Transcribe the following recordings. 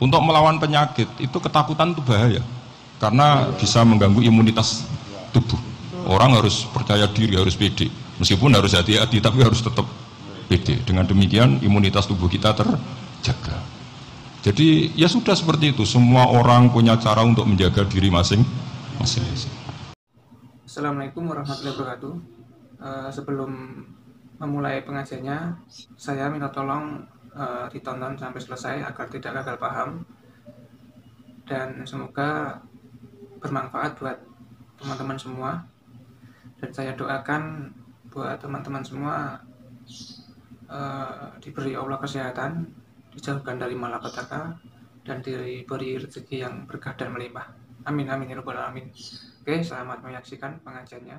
Untuk melawan penyakit itu ketakutan itu bahaya, karena bisa mengganggu imunitas tubuh. Orang harus percaya diri, harus pede, meskipun harus hati-hati, tapi harus tetap pede. Dengan demikian imunitas tubuh kita terjaga. Jadi ya sudah seperti itu. Semua orang punya cara untuk menjaga diri masing-masing. Assalamualaikum warahmatullahi wabarakatuh. Sebelum memulai pengajiannya, saya minta tolong ditonton sampai selesai agar tidak gagal paham, dan semoga bermanfaat buat teman-teman semua. Dan saya doakan buat teman-teman semua diberi Allah kesehatan, dijauhkan dari malapetaka, dan diberi rezeki yang berkah dan melimpah. Amin amin ya rabbal alamin. Oke, selamat menyaksikan pengajiannya.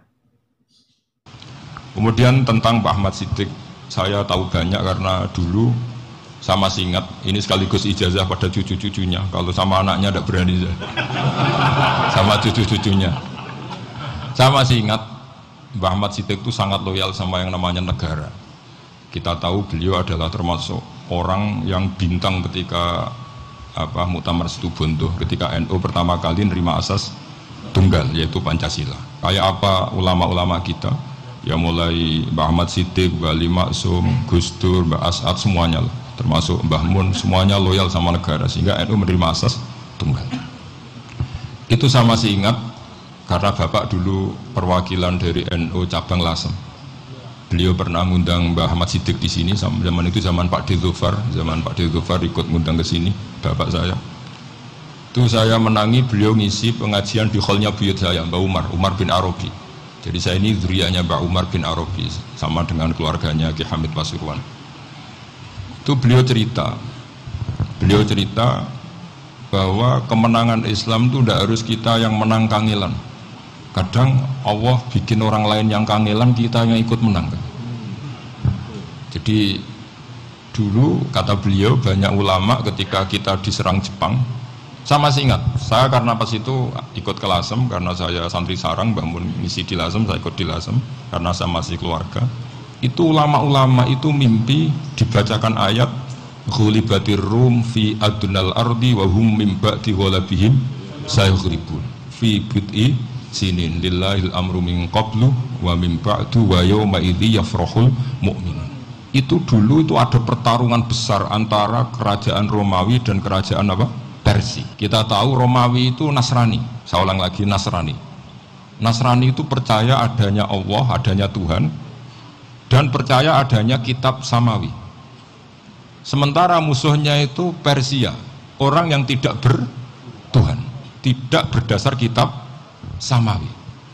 Kemudian tentang Pak Ahmad Siddiq, saya tahu banyak karena dulu saya masih ingat, ini sekaligus ijazah pada cucu-cucunya. Kalau sama anaknya tidak berani sama cucu-cucunya. Saya masih ingat Pak Ahmad Siddiq itu sangat loyal sama yang namanya negara. Kita tahu beliau adalah termasuk orang yang bintang ketika Muktamar Situbondo, ketika NU pertama kali nerima asas tunggal, yaitu Pancasila. Kayak apa ulama-ulama kita, ya mulai Mbah Ahmad Siddiq, Mbah Ali Maksum, Gus Dur, Mbah As'ad, semuanya lah, termasuk Mbah Mun, semuanya loyal sama negara, sehingga NU menerima asas tunggal. Itu saya masih ingat karena Bapak dulu perwakilan dari NU cabang Lasem. Beliau pernah ngundang Mbah Ahmad Siddiq di sini, zaman itu zaman Pak Dzufar ikut ngundang ke sini, Bapak saya. Itu saya menangi beliau ngisi pengajian di hallnya buyut saya, Mbah Umar bin Arabi. Jadi saya ini zuriyahnya Mbah Umar bin Arabi, sama dengan keluarganya Ki Hamid Pasuruan. Itu beliau cerita bahwa kemenangan Islam itu tidak harus kita yang menang kangelan. Kadang Allah bikin orang lain yang kangelan, kita yang ikut menang. Jadi dulu kata beliau, banyak ulama ketika kita diserang Jepang, saya masih ingat, saya karena pas itu ikut ke Lasem, karena saya santri sarang, bangun misi di Lasem, saya ikut di Lasem karena saya masih keluarga. Itu ulama-ulama itu mimpi dibacakan ayat ghulibatir rum fi adnal ardi wa hum min ba'di ghalabihim sayughlibun fi bid'i sinin lillahil amru min qablu wa min ba'du wa yawma idzi yafrahul mu'minun. Itu dulu itu ada pertarungan besar antara kerajaan Romawi dan kerajaan Persia. Kita tahu Romawi itu Nasrani. Saya ulang lagi, Nasrani. Nasrani itu percaya adanya Allah, adanya Tuhan, dan percaya adanya kitab samawi. Sementara musuhnya itu Persia, orang yang tidak bertuhan, tidak berdasar kitab samawi.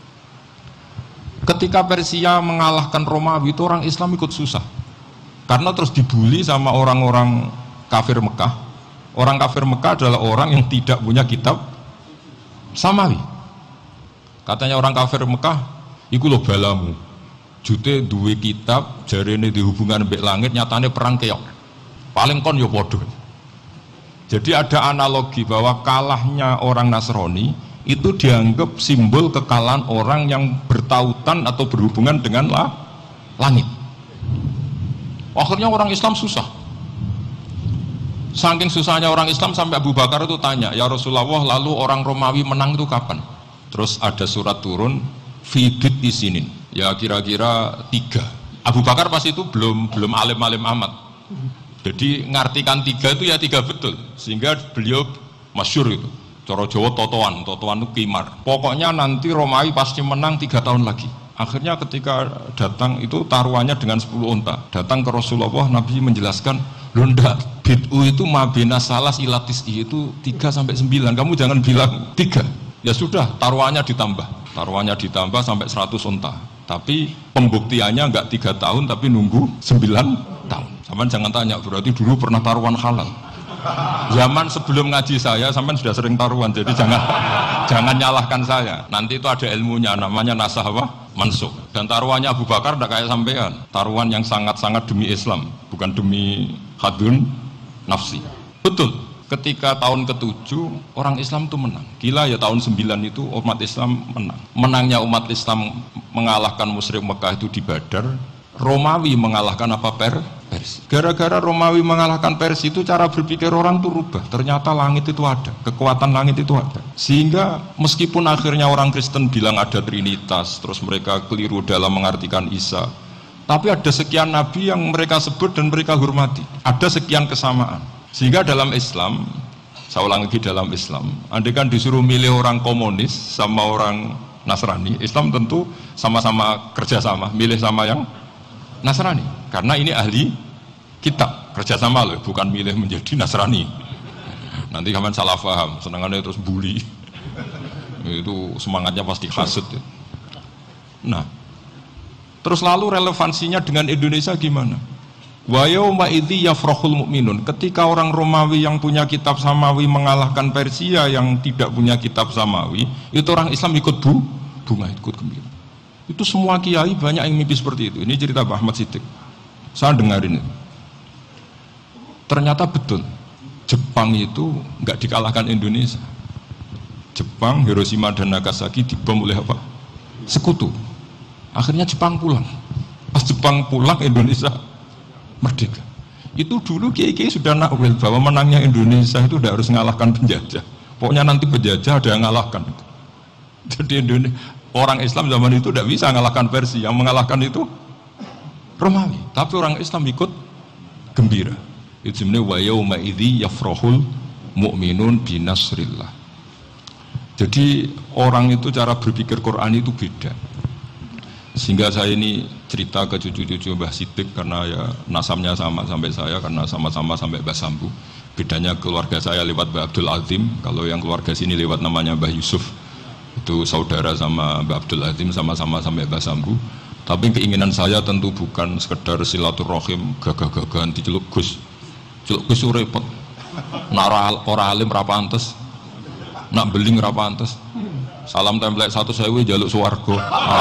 Ketika Persia mengalahkan Romawi, itu orang Islam ikut susah, karena terus dibully sama orang-orang kafir Mekah. Orang kafir Mekah adalah orang yang tidak punya kitab samawi. Katanya orang kafir Mekah, iku lho balamu, jute duwe kitab, jarene dihubungan mbek langit, nyatane perang keok. Paling kon yo podo. Jadi ada analogi bahwa kalahnya orang Nasrani itu dianggap simbol kekalahan orang yang bertautan atau berhubungan dengan langit. Akhirnya orang Islam susah. Saking susahnya orang Islam sampai Abu Bakar itu tanya, ya Rasulullah, lalu orang Romawi menang itu kapan? Terus ada surat turun, fidit isinin, ya kira-kira 3. Abu Bakar pas itu belum alim-alim amat. Jadi ngartikan 3 itu ya 3 betul, sehingga beliau masyhur itu. Coro Jawa totoan itu kimar. Pokoknya nanti Romawi pasti menang 3 tahun lagi. Akhirnya ketika datang itu taruhannya dengan 10 unta. Datang ke Rasulullah, Nabi menjelaskan, loh ndak, bid'u itu mabena salas ilatis itu 3-9. Kamu jangan bilang 3. Ya sudah, taruhannya ditambah sampai 100 unta. Tapi pembuktiannya enggak 3 tahun, tapi nunggu 9 tahun. Sampai jangan tanya, berarti dulu pernah taruhan halal. Zaman sebelum ngaji saya, sampai sudah sering taruhan, jadi jangan nyalahkan saya. Nanti itu ada ilmunya, namanya nasah mansukh. Dan taruhannya Abu Bakar tidak kayak sampean, taruhan yang sangat-sangat demi Islam, bukan demi hadun nafsi. Betul, ketika tahun ke-7 orang Islam itu menang. Gila ya, tahun 9 itu umat Islam menang. Menangnya umat Islam mengalahkan musyrik Mekah itu di Badar. Romawi mengalahkan Persia. Gara-gara Romawi mengalahkan Persia itu cara berpikir orang tuh rubah. Ternyata langit itu ada, kekuatan langit itu ada. Sehingga meskipun akhirnya orang Kristen bilang ada Trinitas, terus mereka keliru dalam mengartikan Isa, tapi ada sekian nabi yang mereka sebut dan mereka hormati. Ada sekian kesamaan. Sehingga dalam Islam, saya ulang lagi, dalam Islam, andai kan disuruh milih orang komunis sama orang Nasrani, Islam tentu sama-sama kerjasama, milih sama yang Nasrani, karena ini ahli kitab, kerjasama loh, bukan milih menjadi Nasrani. Nanti kamu salah paham, senangannya terus bully, itu semangatnya pasti hasut. Nah, terus lalu relevansinya dengan Indonesia gimana? Wa yauma idzi yafrahul mu'minun, ketika orang Romawi yang punya kitab samawi mengalahkan Persia yang tidak punya kitab samawi, itu orang Islam ikut bunga, ikut gembira. Itu semua kiai banyak yang mimpi seperti itu. Ini cerita Pak Ahmad Siddiq. Saya dengarin itu. Ternyata betul. Jepang itu nggak dikalahkan Indonesia. Jepang, Hiroshima dan Nagasaki dibom oleh apa? Sekutu. Akhirnya Jepang pulang. Pas Jepang pulang, Indonesia merdeka. Itu dulu kiai-kiai sudah nakwil bahwa menangnya Indonesia itu tidak harus mengalahkan penjajah. Pokoknya nanti penjajah ada yang mengalahkan. Jadi Indonesia, orang Islam zaman itu tidak bisa mengalahkan Persia, yang mengalahkan itu Romawi. Tapi orang Islam ikut gembira. Itu sebenarnya wa yauma idzi yafrahul mu'minun binasrillah. Jadi orang itu cara berpikir Quran itu beda. Sehingga saya ini cerita ke cucu-cucu Mbah Siddiq karena ya nasabnya sama sampai saya, karena sama-sama sampai Mbah Sambu. Bedanya keluarga saya lewat Mbah Abdul Azim, kalau yang keluarga sini lewat namanya Mbah Yusuf. Itu saudara sama Mbak Abdul Azim, sama-sama sampai Mbah Sambu. Tapi keinginan saya tentu bukan sekedar silaturahim gagah-gagahan diceluk Gus. Celuk Gus repot. Nak ora alim ra pantes. Nak beling ra pantes. Salam template 1.000 jaluk swarga.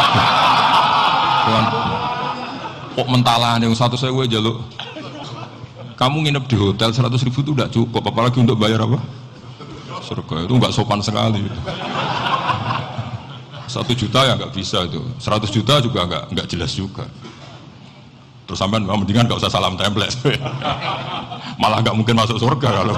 Kok mentalan yang 1.000 jaluk. Kamu nginep di hotel 100.000 itu tidak cukup, apalagi untuk bayar apa? Surga. Itu enggak sopan sekali. 1 juta ya nggak bisa itu, 100 juta juga nggak jelas juga. Terus sampai mendingan nggak usah salam template, malah nggak mungkin masuk surga kalau.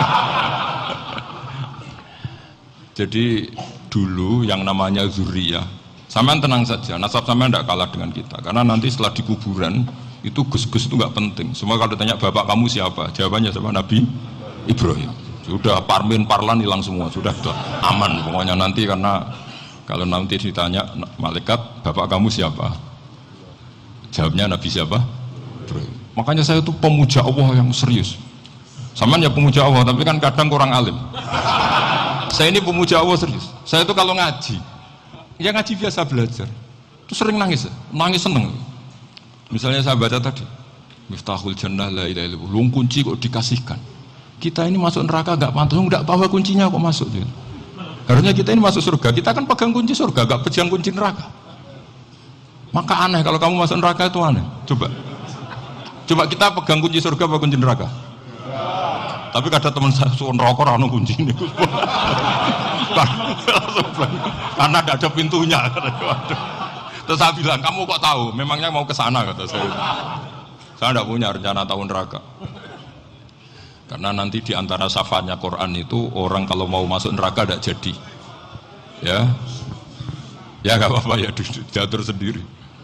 Jadi dulu yang namanya zuriyah, sampean tenang saja, nasab sampean tidak kalah dengan kita, karena nanti setelah di kuburan itu gus-gus itu nggak penting. Semua kalau ditanya bapak kamu siapa, jawabannya siapa? Nabi Ibrahim. Sudah parmin parlan hilang semua, sudah aman pokoknya nanti, karena kalau nanti ditanya malaikat, bapak kamu siapa? Jawabnya Nabi siapa? Ibrahim. Makanya saya itu pemuja Allah yang serius. Sama ya pemuja Allah, tapi kan kadang kurang alim. Saya ini pemuja Allah serius. Saya itu kalau ngaji, ya ngaji biasa belajar, itu sering nangis seneng. Misalnya saya baca tadi, Miftahul Jannah la ilaha illallah, luang kunci kok dikasihkan. Kita ini masuk neraka gak pantas, enggak bawa kuncinya kok masuk gitu. Harusnya kita ini masuk surga, kita kan pegang kunci surga, gak pegang kunci neraka. Maka aneh kalau kamu masuk neraka itu aneh. Coba kita pegang kunci surga apa kunci neraka? Tapi ada teman saya suruh neraka rano kunci ini. Karena tidak ada pintunya. Terus saya bilang, kamu kok tahu? Memangnya mau ke sana kata saya. Saya tidak punya rencana tahu neraka. Karena nanti di antara syafaatnya Quran itu orang kalau mau masuk neraka tidak jadi, ya nggak apa-apa ya, diatur sendiri.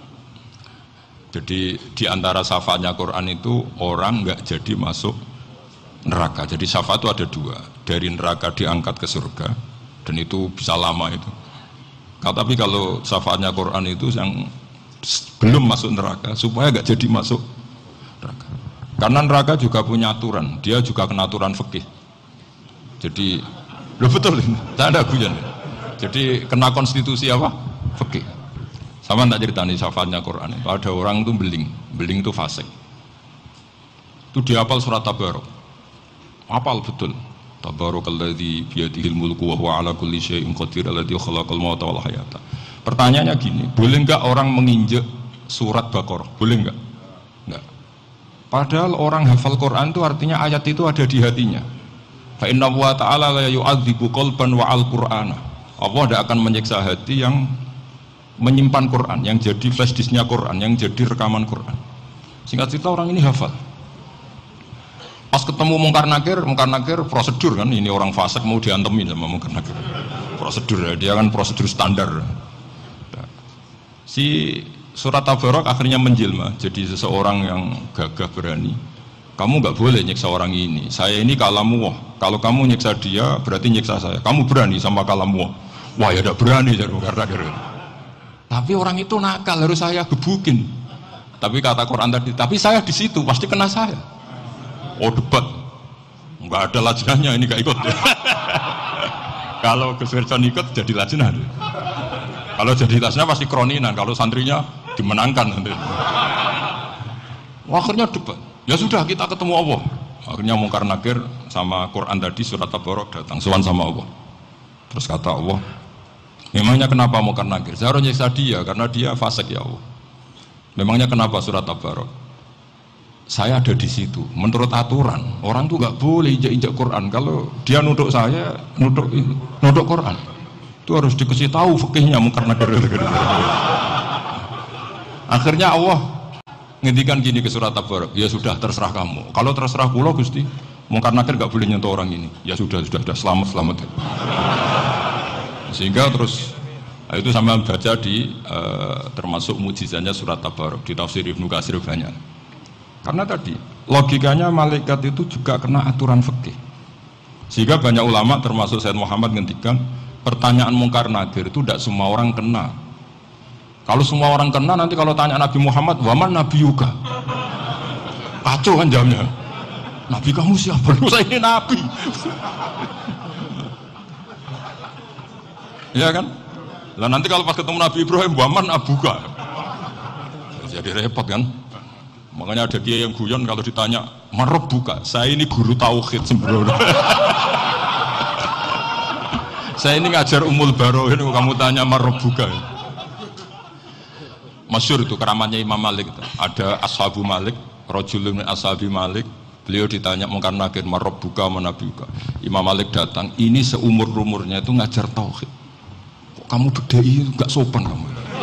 Jadi di antara syafaatnya Quran itu orang nggak jadi masuk neraka. Jadi syafaat itu ada 2, dari neraka diangkat ke surga, dan itu bisa lama itu. Tapi kalau syafaatnya Quran itu yang belum masuk neraka supaya nggak jadi masuk neraka. Karena neraka juga punya aturan, dia juga kena aturan fikih. Jadi, betul ini, saya ada guyon. Jadi kena konstitusi apa? Fikih. Sama tak ceritani syafaatnya Quran. Ada orang itu beling itu fasik. Itu dihafal surat Tabarok. Hafal betul. Tabarakalladzi biyadihil mulku wa huwa ala kulli syai'in qadir alladzi khalaqal mauta wal hayata. Pertanyaannya gini, boleh enggak orang menginjek surat Baqarah? Boleh enggak? Enggak. Padahal orang hafal Quran itu artinya ayat itu ada di hatinya. Fa inna wa ta'ala la yu'adzibu qalban wa al-Qur'ana. Allah tidak akan menyiksa hati yang menyimpan Quran, yang jadi flash disknya Quran, yang jadi rekaman Quran. Singkat cerita orang ini hafal. Pas ketemu Mungkar Nakir prosedur kan, ini orang fasik mau diantemin sama Mungkar Nakir. Prosedur ya, dia kan prosedur standar. Si surat Tabarok akhirnya menjelma jadi seseorang yang gagah berani. Kamu nggak boleh nyiksa orang ini. Saya ini kalamu. Kalau kamu nyiksa dia berarti nyiksa saya. Kamu berani sama kalamu. Wah ya tidak berani jadi Mungkar Nakir. Tapi orang itu nakal, harus saya gebukin. Tapi kata Quran tadi, tapi saya di situ pasti kena saya. Oh debat, nggak ada lajnahnya ini gak ikut. Kalau Gus Wirson ikut jadi lajnah. Kalau jadi lajnah pasti kroninan. Kalau santrinya dimenangkan nanti. Akhirnya debat. Ya sudah kita ketemu Allah. Akhirnya Mungkar Nakir sama Quran tadi surat Tabarok datang sowan sama Allah. Terus kata Allah, memangnya kenapa Mungkar Nakir? Saya harus nyiksa dia karena dia fasik ya Allah. Memangnya kenapa surat Tabarok? Saya ada di situ. Menurut aturan, orang tuh nggak boleh injak-injak Quran. Kalau dia nuduh saya, nuduh Quran, itu harus dikasih tahu fikihnya Mungkar Nakir. Akhirnya Allah ngendikan gini ke surat Tabarok, ya sudah terserah kamu. Kalau terserah pulau Gusti, Mungkar Nakir nggak boleh nyentuh orang ini. Ya sudah selamat. Sehingga terus itu sama baca di termasuk mujizatnya surat Tabarok di tafsir Ibnu Katsir banyak. Karena tadi logikanya malaikat itu juga kena aturan fikih. Sehingga banyak ulama termasuk Sayyid Muhammad ngendikan pertanyaan Mungkar Nakir itu tidak semua orang kena. Kalau semua orang kena nanti kalau tanya Nabi Muhammad, waman Nabi Yuga, kacau kan jamnya. Nabi kamu siapa? Saya ini Nabi. Ya kan? Lah nanti kalau pas ketemu Nabi Ibrahim, waman Abuka, jadi repot kan? Makanya ada kiai yang guyon kalau ditanya Marob buka, saya ini guru tauhid sembrono. Saya ini ngajar Ummul Barohin, kamu tanya Marob buka. Masyhur itu keramatnya Imam Malik itu. Ada Ashabu Malik, Rajulun min Ashabi Malik. Beliau ditanya Mungkar Nakir Marob buka mana buka. Imam Malik datang, ini seumur-umurnya itu ngajar tauhid. Kok kamu bedai itu enggak sopan kamu.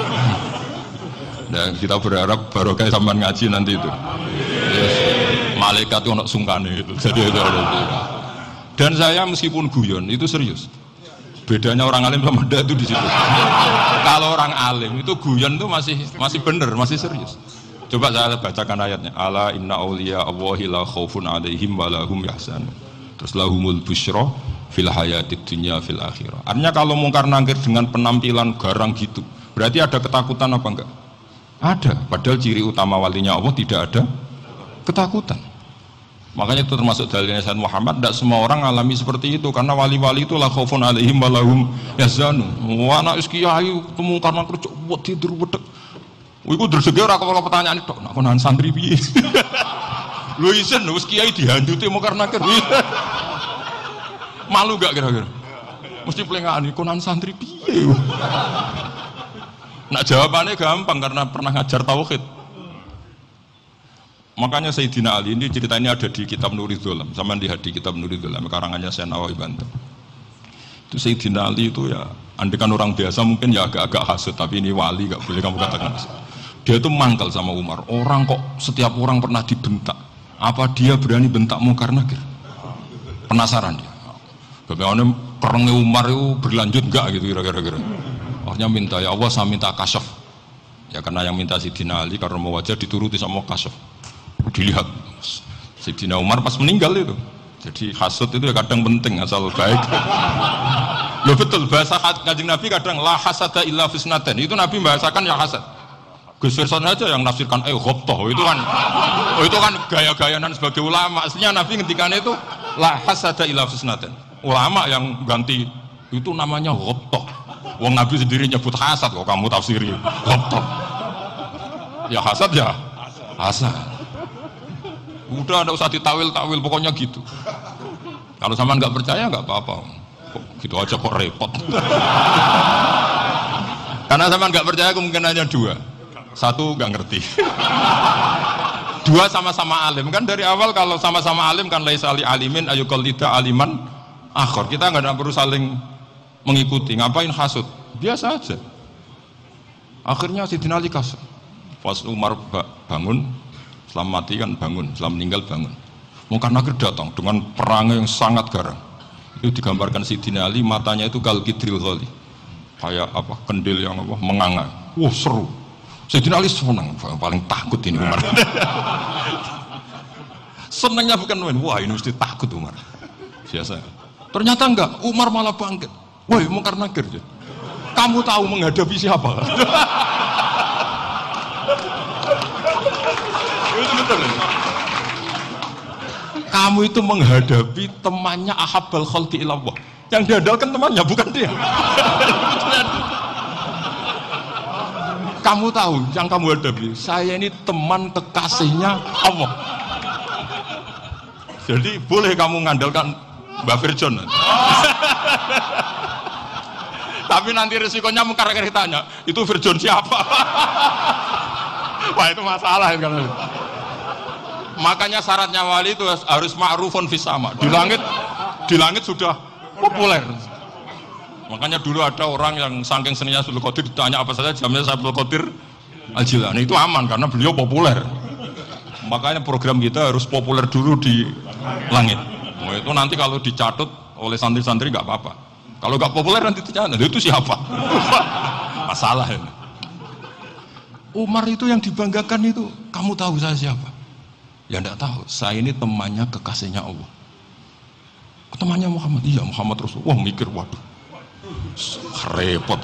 Dan kita berharap barokah sampean ngaji nanti itu. Yes. Malaikat itu anak sungkane itu. Jadi itu ada itu. Dan saya meskipun guyon itu serius. Bedanya orang alim sama ndak itu di situ. Kalau orang alim itu guyon itu masih benar, masih serius. Coba saya bacakan ayatnya. Ala inna auliya Allahi la khaufun alaihim wa lahum yahzanun. Terus lahumul busyra fil hayatid dunya fil akhirah. Artinya kalau Mungkar Nakir dengan penampilan garang gitu, berarti ada ketakutan apa enggak? Ada, padahal ciri utama walinya Allah tidak ada ketakutan. Makanya itu termasuk dalilnya Sayyid Muhammad, tidak semua orang alami seperti itu karena wali-wali itu la khaufun alaihim wa lahum yahzanun. Wa ana kiai ketemu karena kerja buat tidur wedek. Iku dresege ora kepala pertanyaan tok, nek konan santri piye? Lho isen wis kiai dihanduti Mungkar Nakir. Malu gak kira-kira? Mesti pelengane konan santri piye? Nak jawabannya gampang karena pernah ngajar tauhid. Makanya Sayyidina Ali ini ceritanya ada di kitab Nurul Dzolam. Sama lihat di kitab Nurul Dzolam karangannya Syekh Nawawi Banten. Itu Sayyidina Ali itu ya, andekan orang biasa mungkin ya agak-agak hasut, tapi ini wali gak boleh kamu katakan hasut. Dia itu mangkal sama Umar. Orang kok setiap orang pernah dibentak. Apa dia berani bentak Mungkar Nakir? Penasaran dia. Bagaimana kerengnya Umar itu berlanjut enggak gitu kira-kira. Akhirnya minta, ya Allah saya minta kasyaf. Ya karena yang minta Sayyidina Ali karena mau wajah dituruti sama kasyaf. Dilihat Sayyidina Umar pas meninggal itu. Jadi hasud itu ya kadang penting asal baik. Loh betul, bahasa Kanjeng Nabi kadang la hasada illa fisnaten. Itu Nabi membahasakan ya hasad. Gus Wirson aja yang nafsirkan ghobtoh itu kan gaya-gayanan sebagai ulama. Aslinya Nabi ngendikan itu la hasada illa fisnaten. Ulama yang ganti itu namanya ghobtoh. Wong Nabi sendiri nyebut hasad, kok kamu tafsiri ghobtoh. Ya hasad ya hasad. Udah ada usah ditawil-tawil pokoknya gitu. Kalau sama nggak percaya nggak apa-apa. Kok gitu aja kok repot. Karena sama nggak percaya kemungkinannya dua. Satu nggak ngerti. Dua sama-sama alim kan dari awal kalau sama-sama alim kan laisa ali alimin ayuqal tidak aliman akhor. Kita nggak perlu saling mengikuti. Ngapain hasud? Biasa aja. Akhirnya Sayyidina Ali kasar. Pas Umar bangun Setelah mati kan bangun, setelah meninggal bangun. Mungkar Nakir datang dengan perang yang sangat garang. Itu digambarkan Sayyidina Ali, matanya itu kal kidril ghali, kayak apa, kendil yang apa, menganga. Wah seru. Sayyidina Ali senang, paling takut ini Umar. Senangnya bukan main, wah ini mesti takut Umar. Biasa. Ternyata enggak, Umar malah bangkit. Woi Mungkar Nakir, kamu tahu menghadapi siapa? Itu betul. Kamu itu menghadapi temannya ahabbal khalqi ilallah. Yang diandalkan temannya bukan dia. Kamu tahu yang kamu hadapi, saya ini teman kekasihnya Allah. Jadi boleh kamu mengandalkan Mbak Virjon. Tapi nanti resikonya Mungkar Nakir tanya, itu Virjon siapa? Wah itu masalah kan. Makanya syaratnya wali itu harus ma'rufun fis sama. Di langit sudah populer. Makanya dulu ada orang yang saking seninya Abdul Qadir ditanya apa saja jamnya Abdul Qadir Al-Jilani, itu aman karena beliau populer. Makanya program kita harus populer dulu di langit. Nah, itu nanti kalau dicatut oleh santri-santri nggak apa-apa. Kalau nggak populer nanti ditanya, itu siapa? Masalah ini. Umar itu yang dibanggakan itu, kamu tahu saya siapa? Ya enggak tahu, saya ini temannya kekasihnya Allah. Temannya Muhammad, iya Muhammad Rasul. Wah mikir, waduh, repot.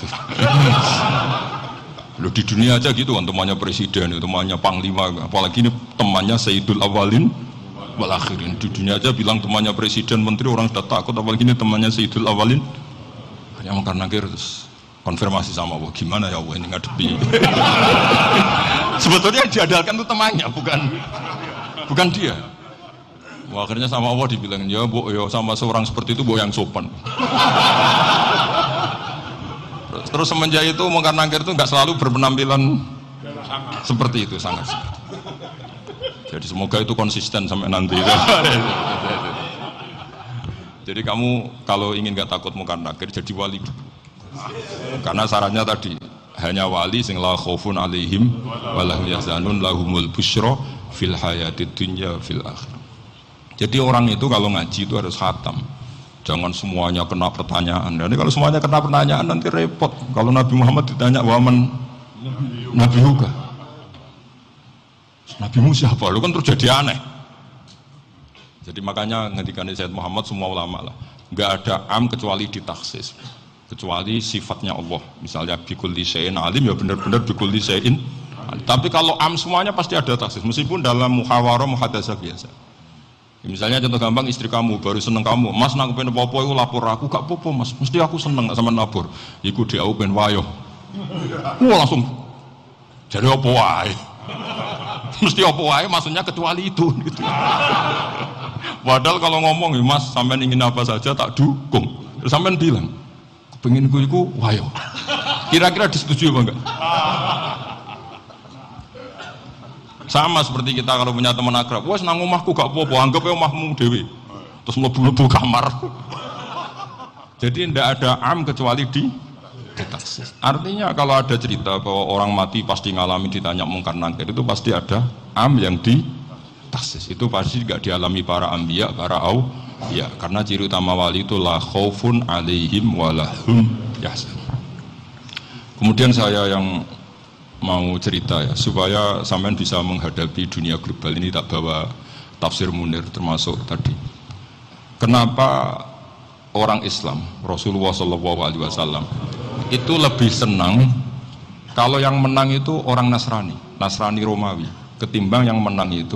Loh di dunia aja gitu kan, temannya presiden, temannya panglima, apalagi ini temannya Sayyidul Awalin wal Akhirin. Di dunia aja bilang temannya presiden, menteri, orang sudah takut, apalagi ini temannya Sayyidul Awalin. Hanya Mungkar Nakir terus konfirmasi sama Allah, gimana ya Allah ini ngadepi. Sebetulnya yang diandalkan itu temannya, bukan dia. Wah, akhirnya sama Allah dibilang, ya bu, ya sama seorang seperti itu bu yang sopan. Terus semenjak itu Mungkar Nakir itu nggak selalu berpenampilan seperti itu, sangat. Jadi semoga itu konsisten sampai nanti. Jadi kamu kalau ingin nggak takut Mungkar Nakir, jadi wali. Karena syaratnya tadi hanya wali sing la khaufun alaihim walahum yahzanun lahumul busyra fil hayatid dunya fil akhirah. Jadi orang itu kalau ngaji itu harus khatam. Jangan semuanya kena pertanyaan. Jadi kalau semuanya kena pertanyaan nanti repot. Kalau Nabi Muhammad ditanya waman Nabi Huga, Nabimu siapa? Lu kan terjadi aneh. Jadi makanya ngendikan Sayyid Muhammad semua ulama lah, nggak ada am kecuali ditaksis, kecuali sifatnya Allah. Misalnya bikulli syai'in alim, ya benar-benar bikulli syai'in. Tapi kalau am semuanya pasti ada taksis, meskipun dalam muhawarah muhadasah biasa. Misalnya contoh gampang, istri kamu baru seneng kamu, mas nak pengen apa-apa itu lapor aku, gak apa-apa mas, mesti aku seneng sama lapor. Iku dia aku pengen wayo. Wah langsung jadi apa wae. Mesti apa wae, maksudnya kecuali itu. Gitu. Padahal kalau ngomong, mas sampean ingin apa saja tak dukung. Terus sampean bilang, pengen ku iku wayo. Kira-kira disetujui apa enggak? Sama seperti kita kalau punya teman akrab, wah nang omahku gak apa-apa, anggap ya omahmu dewi. Terus mlebu-mlebu kamar. Jadi tidak ada am kecuali di taksis. Artinya kalau ada cerita bahwa orang mati pasti ngalami ditanya Mungkar Nakir, itu pasti ada am yang di taksis. Itu pasti gak dialami para anbiya, para auliya. Karena ciri utama wali itu la khaufun alaihim walahum yahzanun. Kemudian saya yang mau cerita ya, supaya sampean bisa menghadapi dunia global ini, tak bawa tafsir Munir termasuk tadi. Kenapa orang Islam, Rasulullah SAW itu lebih senang kalau yang menang itu orang Nasrani Romawi, ketimbang yang menang itu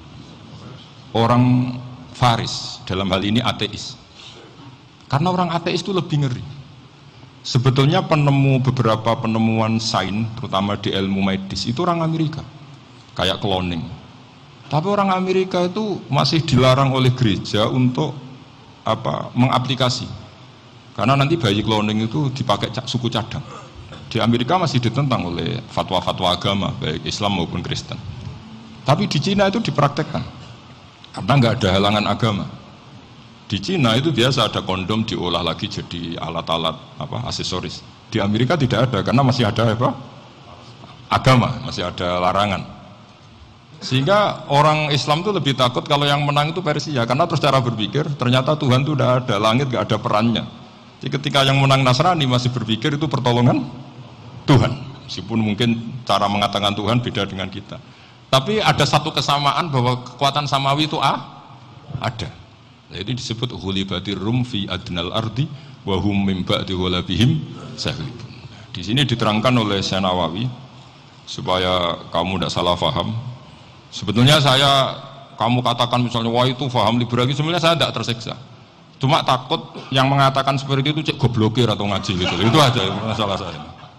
orang Faris, dalam hal ini ateis. Karena orang ateis itu lebih ngeri. Sebetulnya beberapa penemuan sains, terutama di ilmu medis, itu orang Amerika, kayak cloning. Tapi orang Amerika itu masih dilarang oleh gereja untuk mengaplikasi. Karena nanti bayi cloning itu dipakai suku cadang. Di Amerika masih ditentang oleh fatwa-fatwa agama, baik Islam maupun Kristen. Tapi di Cina itu dipraktekkan, karena nggak ada halangan agama. Di Cina itu biasa ada kondom diolah lagi jadi alat-alat aksesoris. Di Amerika tidak ada karena masih ada agama, masih ada larangan. Sehingga orang Islam itu lebih takut kalau yang menang itu Persia, karena terus cara berpikir ternyata Tuhan itu udah ada, langit gak ada perannya. Jadi ketika yang menang Nasrani masih berpikir itu pertolongan Tuhan, meskipun mungkin cara mengatakan Tuhan beda dengan kita. Tapi ada satu kesamaan bahwa kekuatan samawi itu ada. Jadi disebut ghulibatir rum fi adnal ardi wa hum min ba'di ghalabihim saghlibun. Di sini diterangkan oleh Syekh Nawawi supaya kamu tidak salah paham. Sebetulnya kamu katakan misalnya wah itu paham liberalisme, sebenarnya saya tidak tersiksa. Cuma takut yang mengatakan seperti itu cek goblokir atau ngaji gitu. Itu aja masalah saya.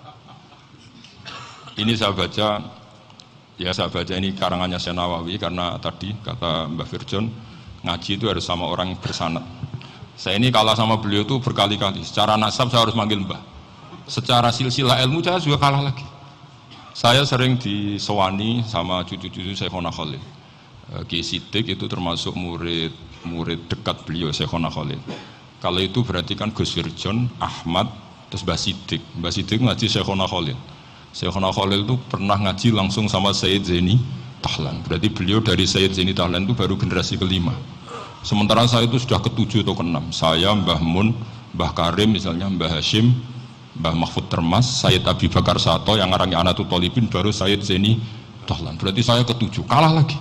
Ini saya baca ini karangannya Syekh Nawawi karena tadi kata Mbah Firjon ngaji itu harus sama orang yang bersanad. Saya ini kalah sama beliau itu berkali-kali. Secara nasab saya harus manggil Mbah. Secara silsilah ilmu saya juga kalah lagi. Saya sering disewani sama cucu-cucu Syekhona Khalil. Ki Siddiq itu termasuk murid dekat beliau Syekhona Khalil. Kalau itu berarti kan Gus Firjon, Ahmad, terus Mbah Siddiq. Mbah Siddiq ngaji Syekhona Khalil. Syekhona Khalil itu pernah ngaji langsung sama Sayyid Zaini Tahlan. Berarti beliau dari Sayyid Zaini Tahlan itu baru generasi kelima. Sementara saya itu sudah ke-7 atau ke-6. Saya, Mbah Mun, Mbah Karim misalnya, Mbah Hashim, Mbah Mahfud Termas, Sayyid Abi Bakar Sato yang ngarangnya Anatul Thalibin, baru Sayyid Zaini Tahlan. Berarti saya ke-7, kalah lagi.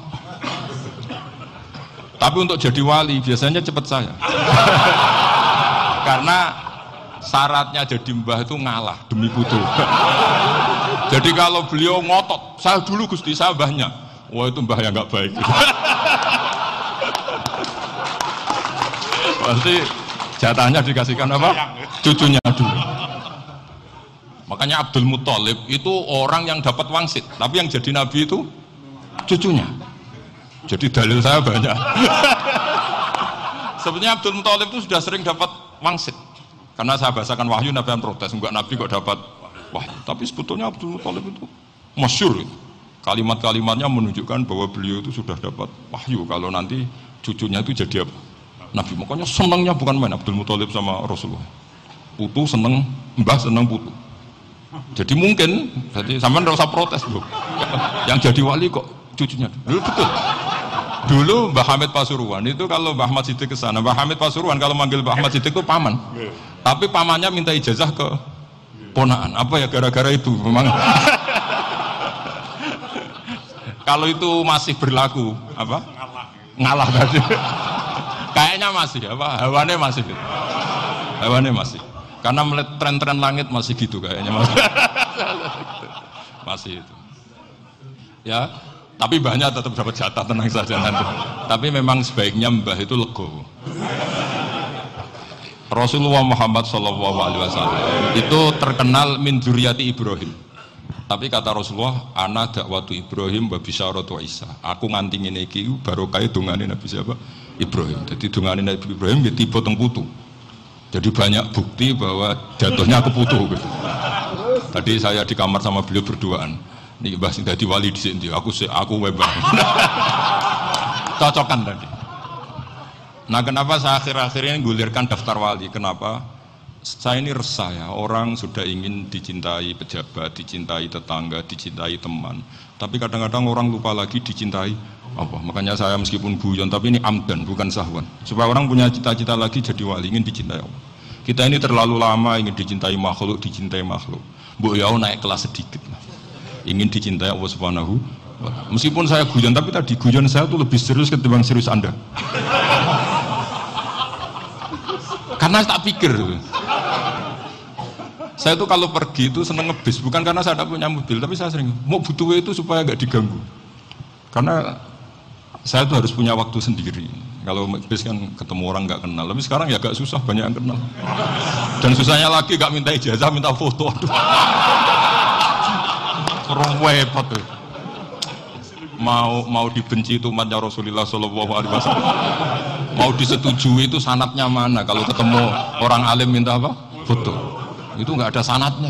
Tapi untuk jadi wali biasanya cepat saya. Karena syaratnya jadi mbah itu ngalah demi putu. Jadi kalau beliau ngotot, saya dulu Gusti, saya mbahnya. Wah itu mbah yang nggak baik. Pasti jatahnya dikasihkan apa? Cucunya dulu. Makanya Abdul Muthalib itu orang yang dapat wangsit, tapi yang jadi nabi itu cucunya. Jadi dalil saya banyak. Sebenarnya Abdul Muthalib itu sudah sering dapat wangsit. Karena saya bahasakan wahyu, Nabi yang protes, enggak nabi kok dapat wahyu. Tapi sebetulnya Abdul Muthalib itu masyhur. Kalimat-kalimatnya menunjukkan bahwa beliau itu sudah dapat wahyu kalau nanti cucunya itu jadi apa? Nabi. Makanya senangnya bukan main Abdul Muthalib sama Rasulullah. Putu seneng, mbah seneng putu. Jadi mungkin, jadi sampean enggak usah protes loh. Yang jadi wali kok cucunya. Dulu betul. Dulu Mbah Hamid Pasuruan itu kalau Mbah Ahmad Siddiq ke sana, Mbah Hamid Pasuruan kalau manggil Mbah Ahmad Siddiq itu paman. Tapi pamannya minta ijazah ke ponaan. Apa ya gara-gara itu memang. Kalau itu masih berlaku apa? Ngalah tadi. Kayaknya masih apa? Hawane masih gitu. Hawane masih. Karena melihat tren-tren langit masih gitu kayaknya masih. Masih itu. Ya, tapi banyak tetap dapat jatah, tenang saja nanti. Tapi memang sebaiknya mbah itu legowo. Rasulullah Muhammad SAW itu terkenal min dzurriyyati Ibrahim. Tapi kata Rasulullah, ana dakwatu Ibrahim wa bisyaratu Isa. Aku nganti ngene iki barokah dongane Nabi siapa? Ibrahim. Jadi dongane Nabi Ibrahim ya tiba teng putu. Jadi banyak bukti bahwa jatuhnya ke putu gitu. Tadi saya di kamar sama beliau berduaan. Nih Mbah sing dadi wali dhisik ndi? Aku webah. Cocokan tadi. Nah, kenapa saya akhir-akhir ini gulirkan daftar wali? Kenapa? Saya ini resah ya, orang sudah ingin dicintai pejabat, dicintai tetangga, dicintai teman. Tapi kadang-kadang orang lupa lagi dicintai apa? Makanya saya meskipun guyon, tapi ini amdan, bukan sahwan. Supaya orang punya cita-cita lagi jadi wali, ingin dicintai Allah. Kita ini terlalu lama ingin dicintai makhluk. Mbok ya naik kelas sedikit lah. Ingin dicintai Allah Subhanahu wa ta'ala. Meskipun saya guyon, tapi tadi guyon saya tuh lebih serius ketimbang serius Anda. Karena tak pikir. Saya tuh kalau pergi itu seneng ngebis, bukan karena saya tidak punya mobil, tapi saya sering mau butuh itu supaya nggak diganggu. Karena saya tuh harus punya waktu sendiri. Kalau ngebis kan ketemu orang nggak kenal, tapi sekarang ya agak susah, banyak yang kenal. Dan susahnya lagi nggak minta ijazah, minta foto. Repot tuh. Mau dibenci itu umatnya Rasulullah SAW, mau disetujui itu sanatnya mana? Kalau ketemu orang alim minta apa? Foto. Itu nggak ada sanatnya.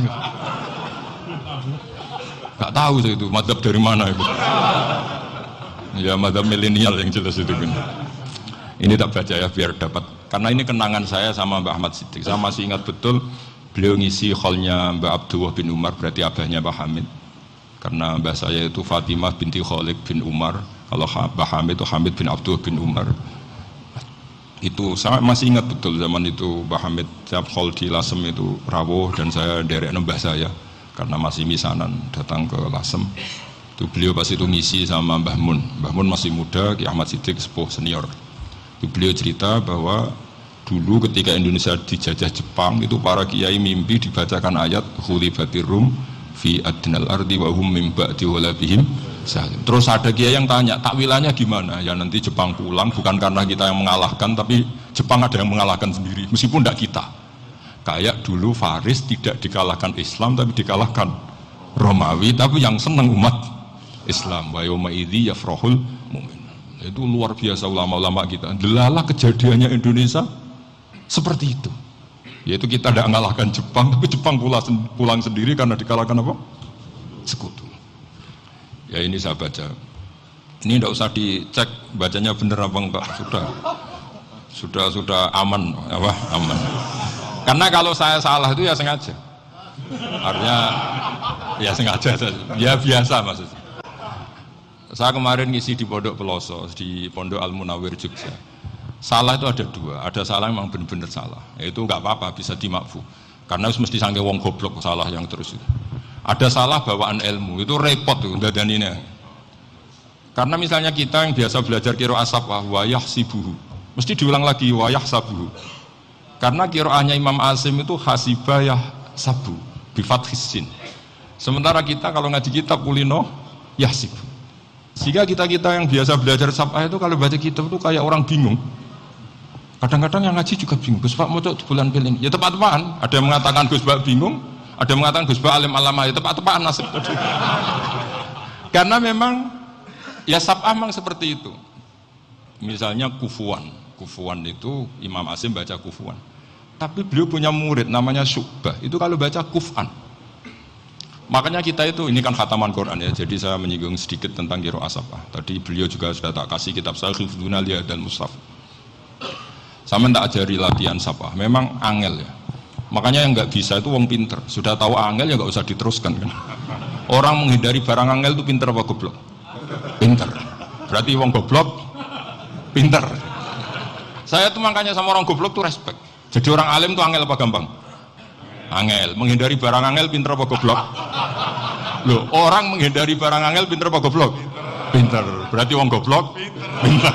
Nggak tahu saya itu madzhab dari mana itu. Ya madzhab milenial yang jelas itu kan. Ini tak baca ya biar dapat. Karena ini kenangan saya sama Mbah Ahmad Siddiq. Saya masih ingat betul beliau ngisi hallnya Mbah Abdullah bin Umar, berarti abahnya Mbah Hamid. Karena mbah saya itu Fatimah binti Khalid bin Umar, kalau Mbah Hamid itu Hamid bin Abdul bin Umar. Itu saya masih ingat betul zaman itu Mbah Hamid tiap khol di Lasem itu rawuh dan saya derek mbah saya karena masih misanan datang ke Lasem. Itu beliau pas itu misi sama Mbah Mun. Mbah Mun masih muda, Ki Ahmad Siddiq sepuh senior. Itu beliau cerita bahwa dulu ketika Indonesia dijajah Jepang itu para kiai mimpi dibacakan ayat khulifatir rum fi adnal ardi wa hum min ba'di walabihim salim. Terus ada kiai yang tanya, takwilannya gimana? Ya nanti Jepang pulang bukan karena kita yang mengalahkan, tapi Jepang ada yang mengalahkan sendiri, meskipun tidak kita. Kayak dulu Faris tidak dikalahkan Islam, tapi dikalahkan Romawi, tapi yang senang umat Islam. Wa yawma idzi yafrahul mu'min. Itu luar biasa ulama-ulama kita. Delalah kejadiannya Indonesia seperti itu. Yaitu kita tidak mengalahkan Jepang, tapi Jepang pulang sendiri karena dikalahkan apa? Sekutu. Ya ini saya baca. Ini tidak usah dicek bacanya benar apa enggak. Sudah aman, apa? Aman. Karena kalau saya salah itu ya sengaja. Artinya ya sengaja. Ya biasa maksudnya. Saya kemarin ngisi di Pondok Peloso, di Pondok Al Munawir Jogja. Salah itu ada dua, ada salah yang memang benar-benar salah. Itu enggak apa-apa, bisa dimakfu. Karena mesti sangke wong goblok salah yang terus itu. Ada salah bawaan ilmu, itu repot tuh dadaninnya. Karena misalnya kita yang biasa belajar qiraah safah wa yahsibuhu, mesti diulang lagi wa yahsabuhu. Karena qiraahnya Imam Asim itu hasibah yahsabu bi fathis sin. Sementara kita kalau ngaji kitab kulino yahsib. Sehingga kita yang biasa belajar safah itu kalau baca kitab itu kayak orang bingung. Kadang-kadang yang ngaji juga bingung. Gus Pak mau di bulan piling. Ya tepat-tepatan. Ada yang mengatakan Gus Pak bingung, ada yang mengatakan Gus Pak alim alama. Ya tepat-tepatan nasib. Karena memang ya safah memang seperti itu. Misalnya kufuan. Kufuan itu Imam Asim baca kufuan. Tapi beliau punya murid namanya Syu'bah. Itu kalau baca kuf'an. Makanya kita itu, ini kan khataman Quran ya. Jadi saya menyinggung sedikit tentang qiraah safah. Tadi beliau juga sudah tak kasih kitab saya Hifdzuna Liya dan Mushaf. Sama tak ajari latihan safah, memang angel ya. Makanya yang nggak bisa itu wong pinter. Sudah tahu angel ya nggak usah diteruskan kan. Orang menghindari barang angel itu pinter apa goblok? Pinter. Berarti wong goblok pinter. Saya tuh makanya sama orang goblok tuh respect. Jadi orang alim tuh angel apa gampang? Angel. Menghindari barang angel pinter apa goblok? Loh, orang menghindari barang angel pinter apa goblok? Pinter. Berarti wong goblok pinter.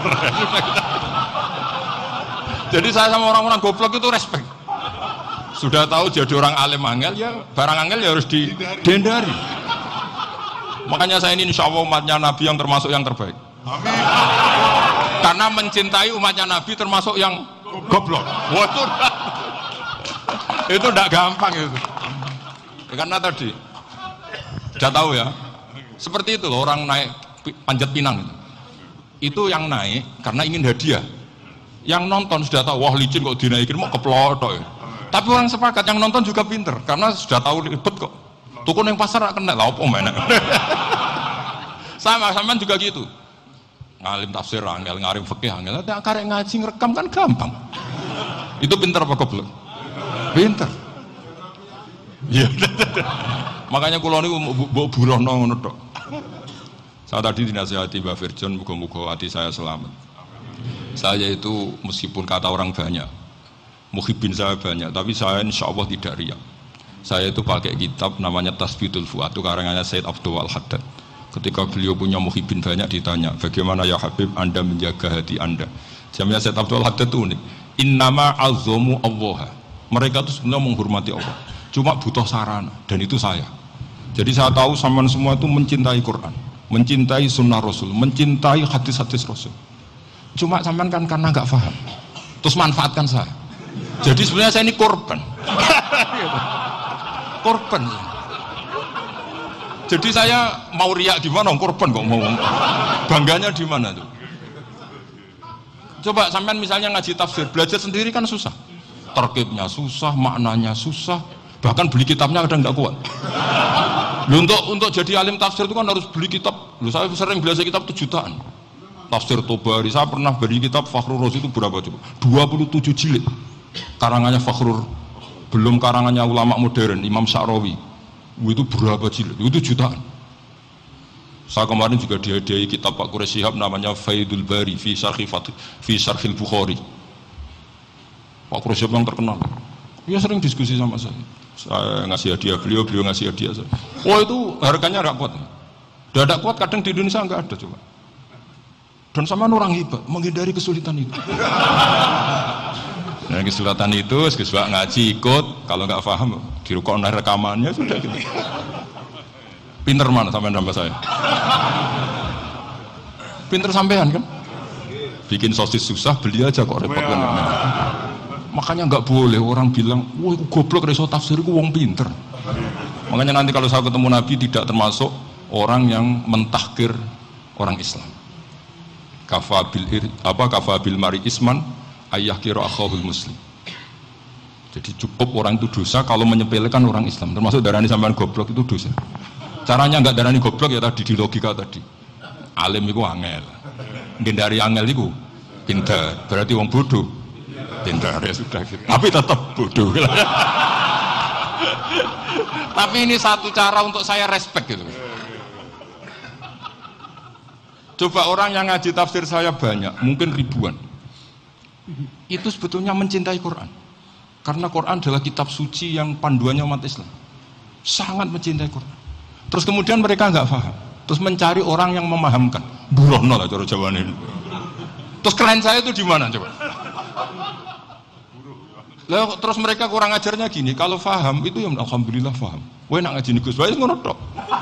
Jadi saya sama orang-orang goblok itu respect. Sudah tahu jadi orang alim angel ya barang angel ya harus dihindari. Makanya saya ini insya Allah umatnya Nabi yang termasuk yang terbaik. Amin. Karena mencintai umatnya Nabi termasuk yang goblok. Waduh. Itu tidak gampang itu. Karena tadi sudah tahu ya. Seperti itu loh orang naik panjat pinang itu yang naik karena ingin hadiah. Yang nonton sudah tahu, wah licin kok dinaikin mau keplotok ya. Tapi orang sepakat yang nonton juga pinter karena sudah tahu ribet kok. Tukun yang pasar kena lah apa mana. Sama juga gitu. Ngalim tafsir angel, ngalim fikih angel, tapi karek ngaji ngerekam kan gampang. Itu pinter apa goblok? Pinter. Iya. Makanya kula niku mbok burohno ngono tok. Saya tadi dinasihati Mbak Virjon, muga-muga hati saya selamat. Saya itu meskipun kata orang banyak, muhibbin saya banyak, tapi saya insya Allah tidak riak. Saya itu pakai kitab namanya Tasbitul Fuad, itu karangannya Said Abdul Al-Haddad. Ketika beliau punya muhibbin banyak ditanya, bagaimana ya Habib Anda menjaga hati Anda? Jamnya Said Abdul Al-Haddad itu unik. Innama azzamu Allah. Mereka itu sebenarnya menghormati Allah. Cuma butuh sarana, dan itu saya. Jadi saya tahu sampean semua itu mencintai Quran, mencintai sunnah Rasul, mencintai hadis-hadis Rasul. Cuma sampean kan karena nggak paham, terus manfaatkan saya. Jadi sebenarnya saya ini korban. Korban. Jadi saya mau riak di mana? Korban kok mau. Bangganya di mana tuh? Coba sampean misalnya ngaji tafsir, belajar sendiri kan susah. Terkibnya susah, maknanya susah. Bahkan beli kitabnya kadang nggak kuat. Untuk jadi alim tafsir itu kan harus beli kitab. Saya sering belajar kitab 7 jutaan. Tafsir Tobari, saya pernah beli kitab Fakhrur Razi itu berapa coba? 27 jilid. Karangannya Fakhrur, belum karangannya ulama modern Imam Sya'rawi. Itu berapa jilid? Itu jutaan. Saya kemarin juga dihadiahi kitab Pak Quraish Shihab namanya Faidul Bari fi Syarhil Bukhari. Pak Quraish Shihab yang terkenal. Dia sering diskusi sama saya. Saya ngasih hadiah beliau ngasih hadiah saya. Oh itu harganya nggak kuat. Tidak kuat kadang di Indonesia nggak ada coba. Dan sama orang hebat menghindari kesulitan itu. Nah kesulitan itu, sesuatu ngaji ikut, kalau nggak paham dirukon rekamannya sudah gitu. Pinter mana sampean nambah saya? Pinter sampean kan? Bikin sosis susah, beli aja kok repot kan? Makanya nggak boleh orang bilang, wah itu goblok reso tafsir itu wong pinter. Makanya nanti kalau saya ketemu Nabi tidak termasuk orang yang mentahkir orang Islam. Kafabil mari isman ayah kira akhahul muslim. Jadi cukup orang itu dosa kalau menyepelekan orang Islam, termasuk darani sampean goblok itu dosa. Caranya enggak darani goblok ya tadi di logika tadi. Alim itu angel. Dari angel itu pintar. Berarti wong bodoh. Pintar ya sudah gitu. Tapi tetap bodoh. Tapi ini satu cara untuk saya respect gitu. Coba orang yang ngaji tafsir saya banyak, mungkin ribuan. Itu sebetulnya mencintai Quran. Karena Quran adalah kitab suci yang panduannya umat Islam. Sangat mencintai Quran. Terus kemudian mereka nggak paham. Terus mencari orang yang memahamkan. Burono lah cara jawaban ini. Terus keren saya itu di mana coba? Lalu terus mereka kurang ajarnya gini. Kalau paham itu ya alhamdulillah paham. Wah nak ngaji Gus Bae ngono tok.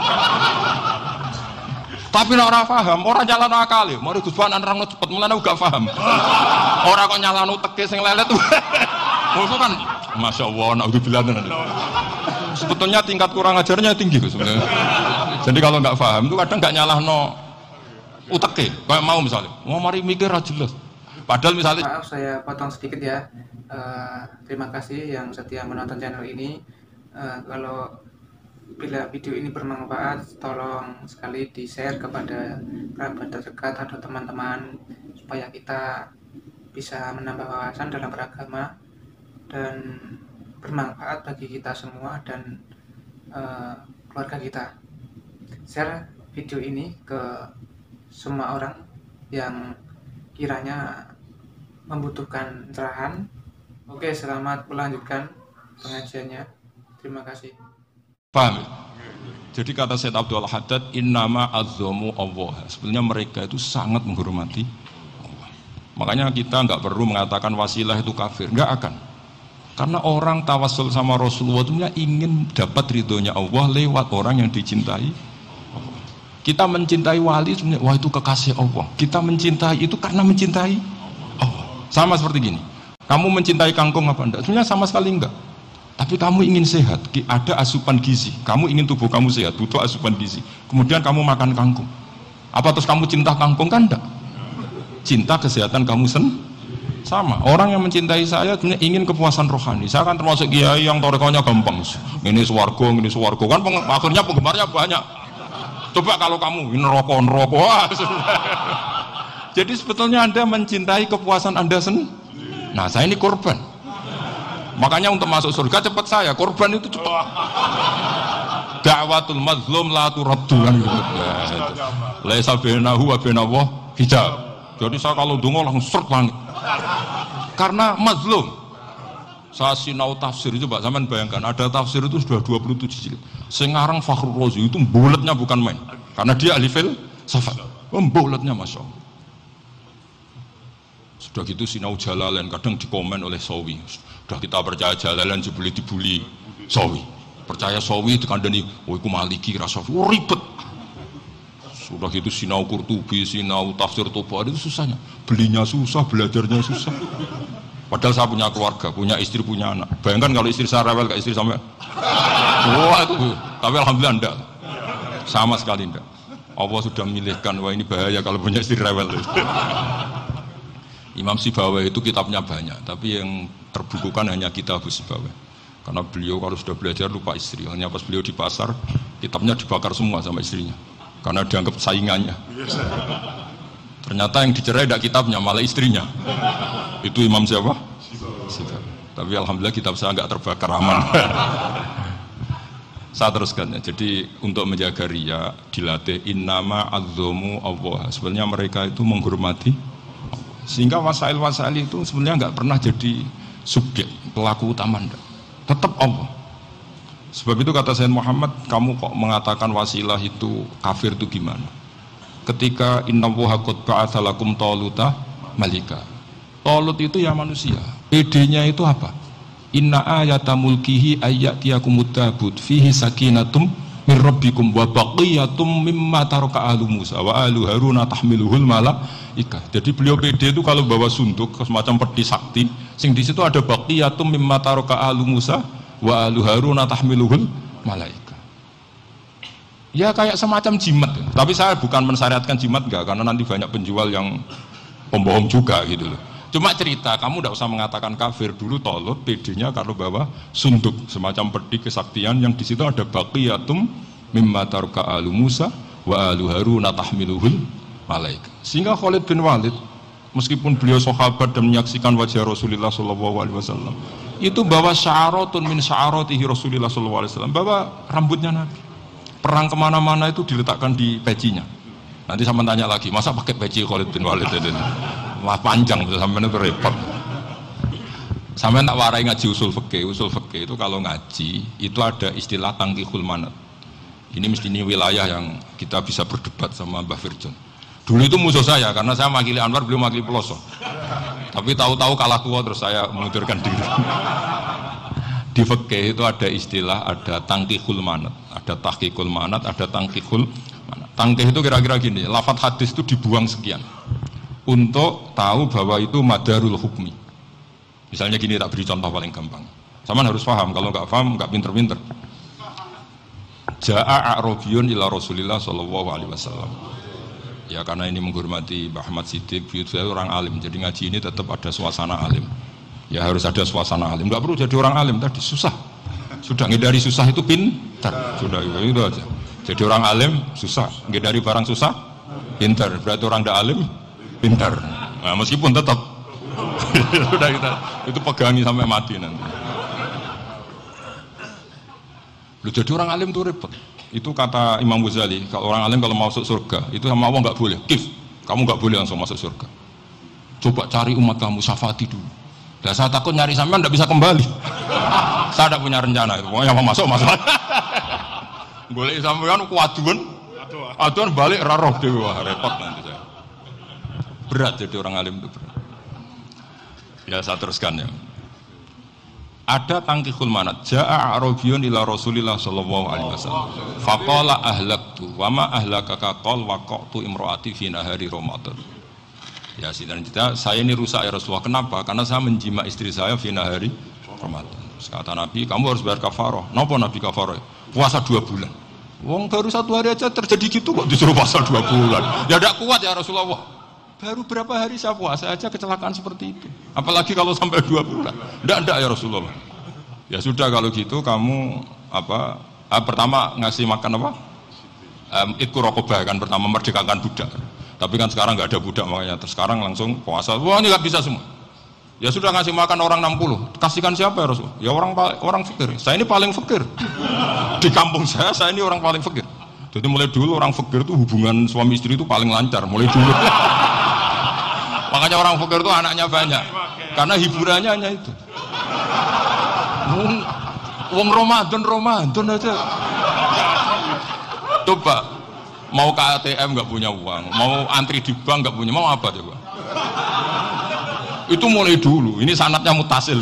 Tapi nek ora paham, ora nyalano akal. Mari Gus Bae nerangno cepet mulane gak paham. Ora kok nyalano teke sing lelet. Itu kan Masya Allah, naudzubillah. Sebetulnya tingkat kurang ajarnya tinggi sebenarnya. Jadi kalau nggak paham itu kadang nggak nyalahno uteke. Kayak mau misalnya, mau mari mikir aja jelas. Padahal misalnya. Maaf saya potong sedikit ya. Terima kasih yang setia menonton channel ini. Kalau bila video ini bermanfaat, tolong sekali di share kepada kerabat terdekat atau teman-teman supaya kita bisa menambah wawasan dalam beragama dan bermanfaat bagi kita semua dan keluarga kita. Share video ini ke semua orang yang kiranya membutuhkan cerahan. Oke, selamat melanjutkan pengajiannya. Terima kasih. Paham? Jadi kata Sayyid Abdul Haddad, innama azzamu Allah. Sebenarnya mereka itu sangat menghormati Allah. Makanya kita nggak perlu mengatakan wasilah itu kafir, nggak akan. Karena orang tawassul sama Rasulullah itu ingin dapat ridhonya Allah lewat orang yang dicintai Allah. Kita mencintai wali sebenarnya, wah itu kekasih Allah. Kita mencintai itu karena mencintai Allah. Sama seperti gini, kamu mencintai kangkung apa enggak? Sebenarnya sama sekali enggak. Tapi kamu ingin sehat, ada asupan gizi. Kamu ingin tubuh kamu sehat, butuh asupan gizi. Kemudian kamu makan kangkung. Apa terus kamu cinta kangkung kan enggak? Cinta kesehatan kamu sama. Orang yang mencintai saya ingin kepuasan rohani. Saya kan termasuk kiai yang torekonya gampang. Ini swarga kan akhirnya penggemarnya banyak. Coba kalau kamu ini neraka. Jadi sebetulnya Anda mencintai kepuasan Anda sendiri. Nah, saya ini korban. Makanya untuk masuk surga cepat saya, korban itu cepat. Da'watul mazlum la turaddu kan gitu. Laisa bainahu wa bainallah hijab. Jadi saya kalau donga langsung seret langit. Karena mazlum. Saya sinau tafsir itu Pak, sampean bayangkan ada tafsir itu sudah 27 jilid. Sing ngarang Fakhrul Razi itu bulatnya bukan main. Karena dia ahli filsafat. Bulatnya Masya Allah. Sudah gitu sinau Jalalain kadang dikomen oleh Sawi. Sudah kita percaya Jalalain boleh dibully Sawi. Percaya Sawi dikandani, oh iku Maliki rasa ribet. Sudah gitu sinau Qurtubi, sinau tafsir Tabari itu susahnya. Belinya susah, belajarnya susah. Padahal saya punya keluarga, punya istri, punya anak. Bayangkan kalau istri saya rewel kayak istri sampai. Wah itu. Tapi alhamdulillah enggak. Sama sekali enggak. Allah sudah memilihkan, wah ini bahaya kalau punya istri rewel. Imam Sibawai itu kitabnya banyak, tapi yang terbukukan hanya kitab Sibawai. Karena beliau kalau sudah belajar lupa istri. Hanya pas beliau di pasar, kitabnya dibakar semua sama istrinya. Karena dianggap saingannya. Ternyata yang dicerai tidak kitabnya, malah istrinya. Itu Imam siapa? Sibawai. Tapi alhamdulillah kitab saya nggak terbakar, aman. Saya teruskan ya. Jadi untuk menjaga riya dilatih innama azzamu Allah. Sebenarnya mereka itu menghormati sehingga wasail-wasail itu sebenarnya nggak pernah jadi subjek pelaku utama enggak. Tetap Allah. Sebab itu kata Sayyid Muhammad, kamu kok mengatakan wasilah itu kafir itu gimana? Ketika innallaha qad ba'atsa lakum taluta malika. Talut itu ya manusia. PD-nya itu apa? Inna ayata mulkihi ayyatiyakumut tabut fihi sakinatum min rabbikum wa baqiyatum mimma taraka ahlu Musa wa ahlu Haruna tahmiluhul malaikah. Jadi beliau PD itu kalau bawa sunduk semacam peti sakti, sing di situ ada baqiyatum mimma taraka ahlu Musa wa ahlu Haruna tahmiluhul malaikah. Ya kayak semacam jimat. Tapi saya bukan mensyariatkan jimat enggak, karena nanti banyak penjual yang pembohong juga gitu loh. Cuma cerita, kamu tidak usah mengatakan kafir. Dulu Tolut PD-nya kalau bawa sunduk semacam peti kesaktian yang di situ ada baqiyatum mimma taraka alu Musa wa alu Haruna tahmiluhul malaika. Sehingga Khalid bin Walid meskipun beliau sahabat dan menyaksikan wajah Rasulullah SAW, itu bawa sya'aratun min sya'aratihi Rasulullah SAW, bawa rambutnya Nabi. Perang kemana-mana itu diletakkan di pecinya. Nanti sama tanya lagi, masa pakai peci Khalid bin Walid ini? Wah panjang, sampai itu repot. Sampai tak warai ngaji usul fikih. Usul fikih itu kalau ngaji itu ada istilah tangkihul manat. Ini mesti ini wilayah yang kita bisa berdebat sama Mbah Firjon. Dulu itu musuh saya karena saya makili Anwar, beliau makili Peloso. Tapi tahu-tahu kalah tua terus saya mengundurkan diri. Di fikih itu ada istilah, ada tangkihul manat, ada tahqiqul manat, ada tangkihul manat. Tangkih itu kira-kira gini, lafadz hadis itu dibuang sekian untuk tahu bahwa itu madarul hukmi. Misalnya gini, tak beri contoh paling gampang. Sama harus paham, kalau nggak paham nggak pinter-pinter. Ja'a a'rabiyun ila Rasulillah sallallahu alaihi wasallam. Ya karena ini menghormati Mbah Ahmad Siddiq, beliau orang alim, jadi ngaji ini tetap ada suasana alim. Ya harus ada suasana alim. Nggak perlu jadi orang alim tadi susah. Sudah ngindari susah itu pintar. Sudah itu aja. Jadi orang alim susah, ngindari barang susah pintar. Berarti orang tidak alim pintar. Nah, meskipun tetap sudah kita itu pegangi sampai mati nanti. Lu jadi orang alim itu repot. Itu kata Imam Ghazali, kalau orang alim kalau mau masuk surga itu sama Allah nggak boleh. Kif, kamu nggak boleh langsung masuk surga. Coba cari umat kamu, syafati dulu. Dan saya takut nyari sampean nggak bisa kembali. Saya tidak punya rencana itu. Pokoknya mau masuk masuk. Boleh sampean kuaduan, aduan balik raroh dewa, repot nanti saya. Berat jadi orang alim itu berat. Ya saya teruskan ya. Ada tangkihul manat. Ja'a a'rabiyun ila Rasulillah sallallahu alaihi wasallam. Faqala ahlaktu wa ma ahlakaka qal waqatu imraati fi nahari Ramadan. Ya saya ini rusak ya Rasulullah. Kenapa? Karena saya menjima istri saya fi nahari Ramadan. Terus kata Nabi, kamu harus bayar kafarah. Napa Nabi kafarah? Puasa 2 bulan. Wong baru 1 hari aja terjadi gitu kok disuruh puasa 2 bulan. Ya tidak kuat ya Rasulullah. Baru berapa hari saya puasa aja kecelakaan seperti itu. Apalagi kalau sampai 2 bulan. Tidak ya Rasulullah. Ya sudah kalau gitu kamu pertama ngasih makan apa? Itku rokobah kan pertama merdekakan budak. Tapi kan sekarang nggak ada budak makanya terus sekarang langsung puasa. Wah ini nggak bisa semua. Ya sudah ngasih makan orang 60. Kasihkan siapa ya Rasul? Ya orang fakir. Saya ini paling fakir. Di kampung saya ini orang paling fakir. Jadi mulai dulu orang fakir itu hubungan suami istri itu paling lancar mulai dulu. Makanya orang fakir itu anaknya banyak. Karena hiburannya hanya itu. Wong Ramadan aja. Coba mau ke ATM nggak punya uang, mau antri di bank nggak punya, mau apa coba? Itu mulai dulu. Ini sanatnya mutasil.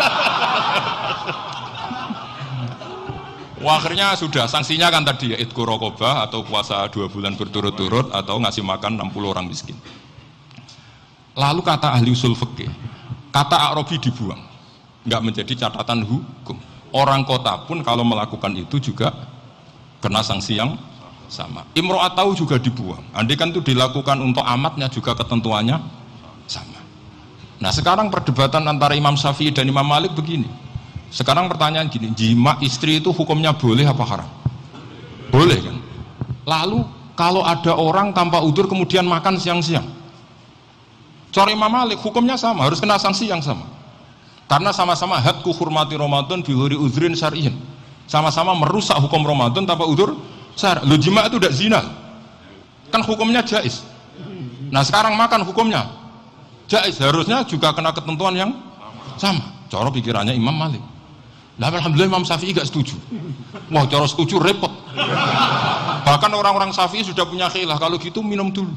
Wah, akhirnya sudah sanksinya kan tadi ya itqu raqabah atau puasa 2 bulan berturut-turut atau ngasih makan 60 orang miskin. Lalu kata ahli usul fikih, kata a'rabi dibuang, nggak menjadi catatan hukum. Orang kota pun kalau melakukan itu juga kena sanksi yang sama. Imro'atau juga dibuang. Andai kan itu dilakukan untuk amatnya juga ketentuannya sama. Nah sekarang perdebatan antara Imam Syafi'i dan Imam Malik begini. Sekarang pertanyaan gini, jima istri itu hukumnya boleh apa haram? Boleh kan? Lalu kalau ada orang tanpa udzur kemudian makan siang-siang, cara Imam Malik hukumnya sama, harus kena sanksi yang sama. Karena sama-sama hadku hurmati Ramadan bihuri uzrin syar'iyyin. Sama-sama merusak hukum Ramadan tanpa udzur syar'i. Lu jima itu tidak zina. Kan hukumnya jais. Nah, sekarang makan hukumnya jais, harusnya juga kena ketentuan yang sama. Cara pikirannya Imam Malik. Lah alhamdulillah Imam Syafi'i gak setuju. Wah, cara setuju repot. Bahkan orang-orang Syafi'i sudah punya khilaf, kalau gitu minum dulu.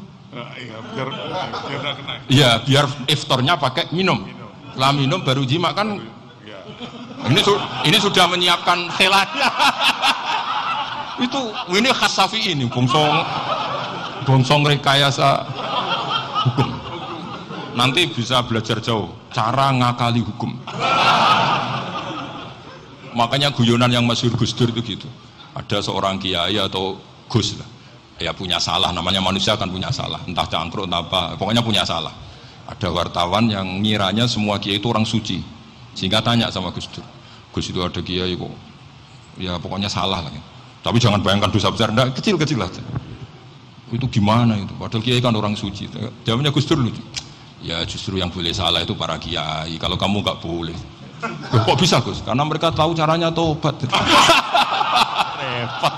Iya, biar iftarnya pakai minum. Setelah minum baru jima kan. Ini sudah menyiapkan khilafnya. Ini khas Syafi'i ini, bongsong rekayasa hukum. Nanti bisa belajar jauh cara ngakali hukum. Makanya guyonan yang masyhur Gus Dur itu gitu. Ada seorang kiai atau Gus lah, ya punya salah, namanya manusia kan punya salah, entah cangkruk entah apa, pokoknya punya salah. Ada wartawan yang ngiranya semua kiai itu orang suci, sehingga tanya sama Gus Dur, Gus itu ada kiai kok, ya pokoknya salah lah. Tapi jangan bayangkan dosa besar, enggak, kecil-kecil aja. Itu gimana itu? Padahal kiai kan orang suci. Jawabnya Gus Dur lucu. Ya justru yang boleh salah itu para kiai. Kalau kamu nggak boleh. Loh, kok bisa Gus? Karena mereka tahu caranya tobat. Repot.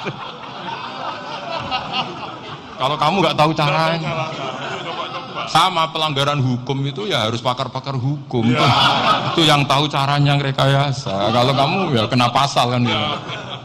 Kalau kamu nggak tahu caranya. Sama pelanggaran hukum itu ya harus pakar-pakar hukum. Itu yang tahu caranya rekayasa. Kalau kamu ya kena pasal kan gitu.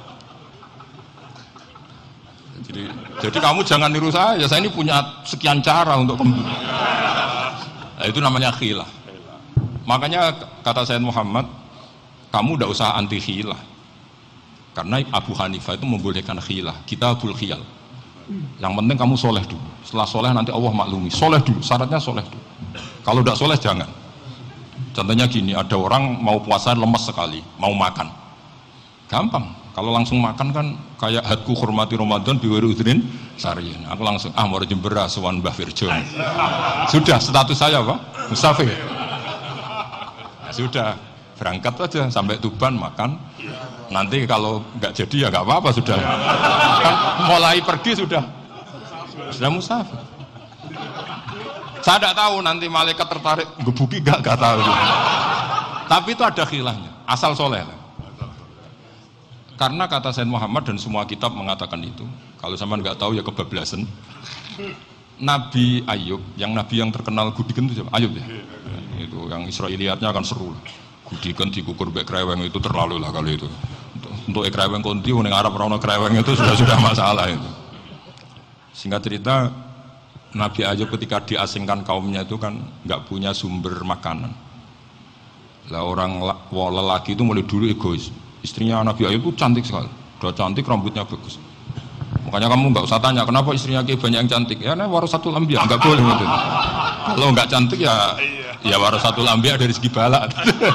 Jadi kamu jangan niru saya ini punya sekian cara untuk nah, itu namanya khilah. Makanya kata Sayyid Muhammad, kamu tidak usah anti khilah, karena Abu Hanifah itu membolehkan khilah, kitabul khiyal. Yang penting kamu soleh dulu, setelah soleh nanti Allah maklumi. Soleh dulu, syaratnya soleh dulu. Kalau tidak soleh jangan. Contohnya gini, ada orang mau puasa lemes sekali, mau makan, gampang. Kalau langsung makan kan kayak hadku hormati Ramadan biwiri udrin sariin. Aku langsung mau jembera sowan Mbah Firjon. Sudah status saya apa? Musafir. Ya, sudah berangkat aja sampai Tuban makan. Nanti kalau nggak jadi ya nggak apa-apa sudah. Kan mulai pergi sudah musafir. Saya tidak tahu nanti malaikat tertarik gebuki nggak tahu. Tapi itu ada khilafnya. Asal soleh lah. Karena kata Sayyid Muhammad dan semua kitab mengatakan itu. Kalau sama nggak tahu ya kebablasan. Nabi Ayub, nabi yang terkenal Gudiken itu siapa? Ayub ya. Itu yang Israiliyatnya akan seru. Gudiken dikukur bek kreweng itu terlalu lah kalau itu. Untuk kreweng konti, ning Arab rono kreweng itu sudah masalah itu. Singkat cerita, Nabi Ayub ketika diasingkan kaumnya itu kan nggak punya sumber makanan. Lah orang lelaki itu mulai dulu egois. Istrinya Nabi Ayub itu cantik sekali, udah cantik, rambutnya bagus. Makanya kamu nggak usah tanya kenapa istrinya Kiai banyak yang cantik. Ya, warasatul anbiya, nggak boleh gitu. Kalau nggak cantik ya warasatul anbiya dari segi balak.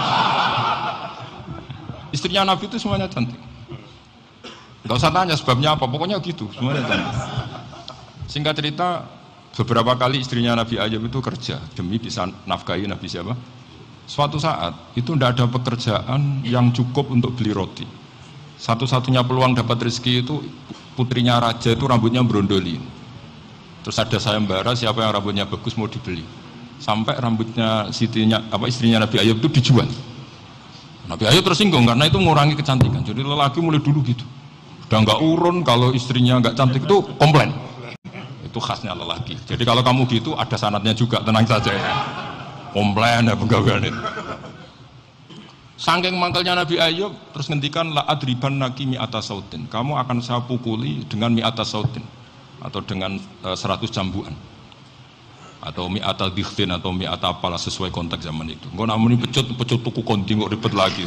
Istrinya Nabi itu semuanya cantik. Nggak usah tanya sebabnya apa, pokoknya gitu, semuanya cantik. Singkat cerita, beberapa kali istrinya Nabi Ayub itu kerja demi bisa nafkahi Nabi siapa? Suatu saat itu tidak ada pekerjaan yang cukup untuk beli roti. Satu-satunya peluang dapat rezeki itu putrinya raja itu rambutnya berondoli. Terus ada sayembara siapa yang rambutnya bagus mau dibeli. Sampai rambutnya istrinya Nabi Ayub itu dijual. Nabi Ayub tersinggung karena itu mengurangi kecantikan. Jadi lelaki mulai dulu gitu. Udah nggak urun kalau istrinya nggak cantik itu komplain. Itu khasnya lelaki. Jadi kalau kamu gitu ada sanadnya juga, tenang saja ya. Komplain ya pegawaian itu. Saking mangkalnya Nabi Ayub terus ngendikan la adriban naki mi'ata sautin. Kamu akan saya pukuli dengan mi'ata sautin atau dengan 100 cambukan. Atau mi'ata dikhtin atau mi'ata apalah sesuai konteks zaman itu. Engko namanya pecut tuku konti kok ribet lagi.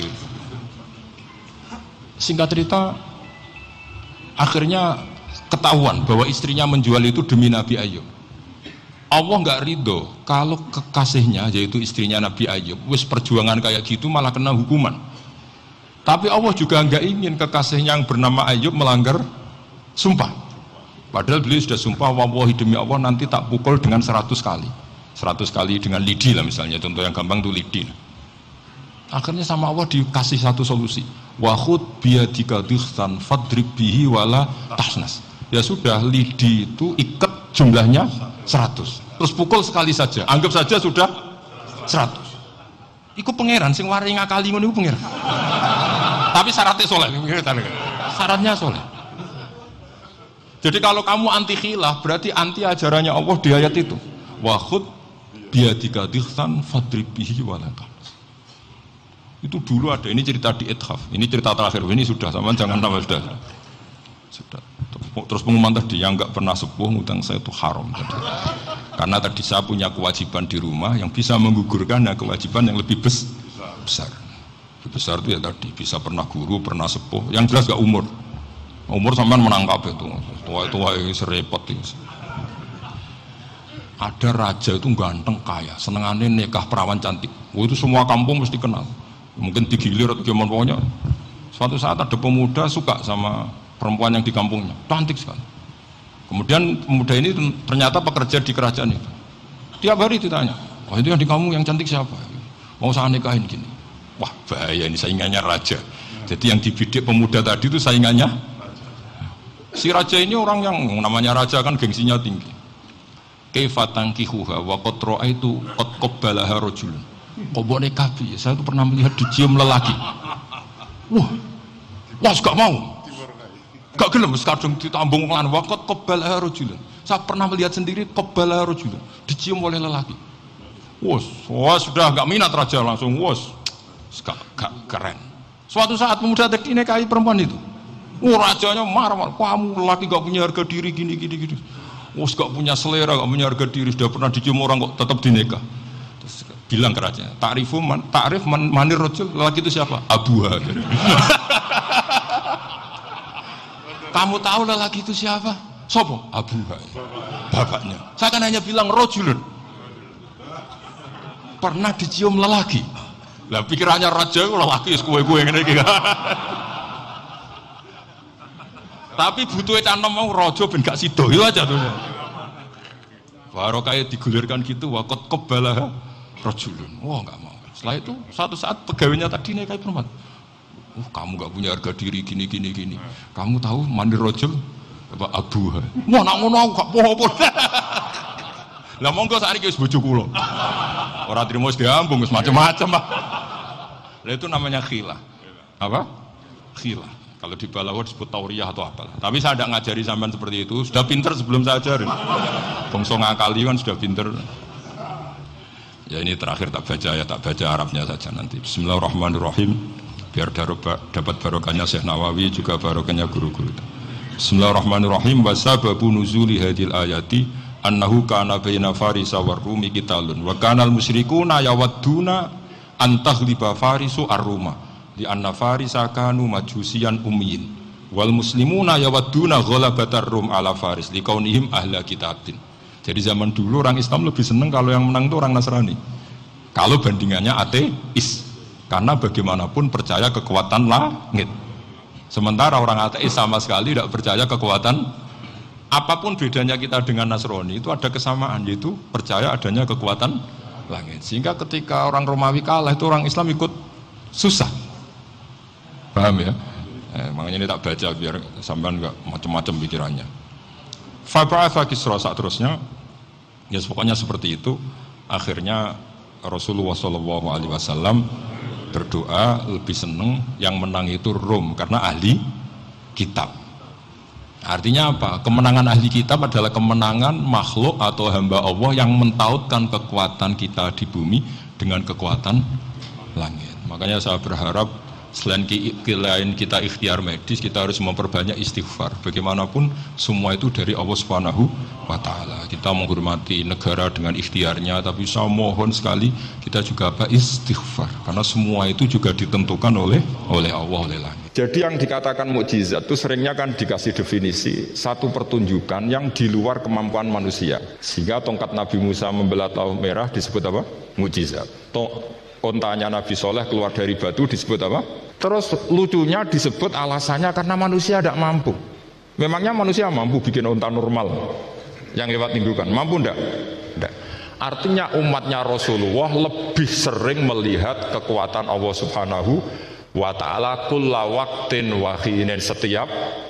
Singkat cerita akhirnya ketahuan bahwa istrinya menjual itu demi Nabi Ayub. Allah nggak ridho kalau kekasihnya yaitu istrinya Nabi Ayub wis perjuangan kayak gitu malah kena hukuman. Tapi Allah juga nggak ingin kekasihnya yang bernama Ayub melanggar sumpah. Padahal beliau sudah sumpah, wallahi demi Allah nanti tak pukul dengan 100 kali. 100 kali dengan lidi lah misalnya, contoh yang gampang tuh lidi. Akhirnya sama Allah dikasih satu solusi. Wa khud biyadika dikhtan fadrib bihi wala tahnas. Ya sudah, lidi itu ikat jumlahnya 100. Terus pukul sekali saja, anggap saja sudah 100. Iku pangeran sing wari ngakali ngono iku pangeran. Tapi syaratnya soleh. Syaratnya soleh. Jadi kalau kamu anti khilaf berarti anti ajarannya Allah di ayat itu. Wa khud biyadika dikhsan fadrib bihi wala tahnas. Itu dulu ada, ini cerita di Ithaf. Ini cerita terakhir. Ini sudah sama, jangan tambah sudah. Terus pengumuman tadi yang enggak pernah sepuh ngutang saya itu haram tadi. Karena tadi saya punya kewajiban di rumah yang bisa menggugurkan kewajiban yang lebih besar. Lebih besar itu ya tadi bisa pernah guru, pernah sepuh. Yang jelas gak umur. Umur sampean menangkap itu. Tua-tua itu serepot itu. Ada raja itu ganteng kaya, senengannya nikah perawan cantik. Itu semua kampung mesti kenal. Mungkin digilir atau gimana pokoknya. Suatu saat ada pemuda suka sama perempuan yang di kampungnya, cantik sekali. Kemudian pemuda ini ternyata pekerja di kerajaan itu. Tiap hari ditanya, oh itu yang di kamu yang cantik siapa? Mau saya nikahin gini. Wah bahaya ini, saingannya raja. Jadi yang dibidik pemuda tadi itu saingannya. Si raja ini orang yang namanya raja kan gengsinya tinggi. Kaifa tankihuha wa qad ra'aitu qad qabbalaha rajulun. Kok boleh kafi? Saya itu pernah melihat dicium lelaki. Wah gak mau. Gak gelem kadung ditambung lan waqat qabbalaha rajulun. Saya pernah melihat sendiri qabbalaha rajulun, dicium oleh lelaki. Wah sudah gak minat raja langsung gak keren. Suatu saat pemuda tadi nikahi perempuan itu. Rajanya marah, kamu lelaki gak punya harga diri gini. Gak punya selera, gak punya harga diri, sudah pernah dicium orang kok tetap dinikah. Terus bilang ke raja, ta'rif manir rajul, lelaki itu siapa? Abuha. Kamu tahu lelaki itu siapa? Sopo? Abu bapaknya. Saya kan hanya bilang rojulun. Pernah dicium lelaki. Lah pikirannya raja lelaki kue-kue ngene iki. Tapi butuhe canom mau raja ben gak sida itu aja tuh. Baru kayak digulirkan gitu waqat qabbalah rajulun. Wah enggak mau. Setelah itu satu saat pegawainya tadi nikahi perempuan. Kamu gak punya harga diri gini. Kamu tahu mandir rojul apa abuha? Wah nak ngono aku gak apa-apa. Lah monggo sakniki wis bojo kula. Ora trimo wis diambung wis macam-macam. Lah itu namanya khilah. Apa? Khilah. Kalau di Balawa disebut tauriyah atau apalah. Tapi saya tidak ngajari sampean seperti itu. Sudah pinter sebelum saya ajarin. Bangsa ngakali kan sudah pinter. Ya ini terakhir tak baca Arabnya saja nanti. Bismillahirrahmanirrahim. Biar dapat barokahnya Syekh Nawawi juga barokahnya guru-guru. Bismillahirrahmanirrahim. Wasababu nuzuli hadil ayati annahu kana baina farisa war rumi qitalun wa kanal musyrikuna yawadduna antaghliba farisu ar-ruma li anna farisa kanu majusiyan ummiyin wal muslimuna yawadduna ghalabatar rum ala faris liqaunihim ahla kitabin. Jadi zaman dulu orang Islam lebih senang kalau yang menang itu orang Nasrani. Kalau bandingannya ateis. Karena bagaimanapun percaya kekuatan langit. Sementara orang ateis sama sekali tidak percaya kekuatan. Apapun bedanya kita dengan Nasrani itu ada kesamaan, yaitu percaya adanya kekuatan langit. Sehingga ketika orang Romawi kalah itu orang Islam ikut susah. Paham ya? Makanya ini tak baca biar sampean enggak macam-macam pikirannya. Fab'atha Kisra saat terusnya. Ya pokoknya seperti itu. Akhirnya Rasulullah SAW berdoa lebih seneng yang menang itu Rom karena ahli kitab. Artinya apa? Kemenangan ahli kitab adalah kemenangan makhluk atau hamba Allah yang mentautkan kekuatan kita di bumi dengan kekuatan langit. Makanya saya berharap selain kita ikhtiar medis, kita harus memperbanyak istighfar. Bagaimanapun semua itu dari Allah Subhanahu wa ta'ala. Kita menghormati negara dengan ikhtiarnya, tapi saya mohon sekali kita juga istighfar, karena semua itu juga ditentukan oleh Allah, oleh langit. Jadi yang dikatakan mukjizat itu seringnya kan dikasih definisi satu pertunjukan yang di luar kemampuan manusia. Sehingga tongkat Nabi Musa membelah Laut Merah disebut apa? Mukjizat. Kontanya Nabi Soleh keluar dari batu disebut apa? Terus lucunya disebut alasannya karena manusia tidak mampu. Memangnya manusia mampu bikin unta normal yang lewat indukan? Mampu enggak? Enggak. Artinya umatnya Rasulullah lebih sering melihat kekuatan Allah Subhanahu wa ta'ala kulla waqtin wa hinin, setiap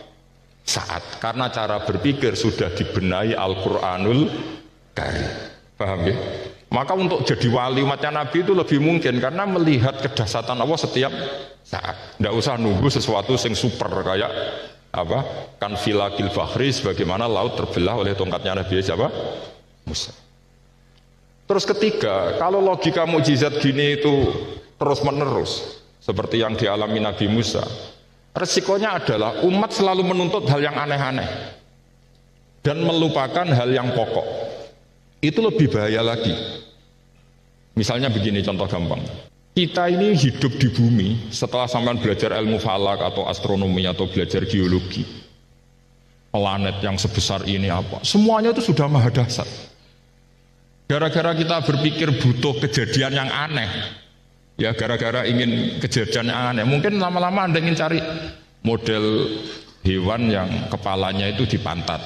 saat. Karena cara berpikir sudah dibenahi Al-Qur'anul Karim. Paham ya? Maka untuk jadi wali umatnya Nabi itu lebih mungkin karena melihat kedahsyatan Allah setiap saat. Tidak usah nunggu sesuatu yang super kayak apa? Kan filakil bahri, sebagaimana laut terbelah oleh tongkatnya Nabi siapa? Musa. Terus ketiga, kalau logika mukjizat gini itu terus menerus seperti yang dialami Nabi Musa, resikonya adalah umat selalu menuntut hal yang aneh-aneh dan melupakan hal yang pokok. Itu lebih bahaya lagi. Misalnya begini contoh gampang. Kita ini hidup di bumi setelah sampean belajar ilmu falak atau astronomi atau belajar geologi. Planet yang sebesar ini apa? Semuanya itu sudah maha dahsyat. Gara-gara kita berpikir butuh kejadian yang aneh. Ya gara-gara ingin kejadian yang aneh. Mungkin lama-lama Anda ingin cari model hewan yang kepalanya itu di pantat.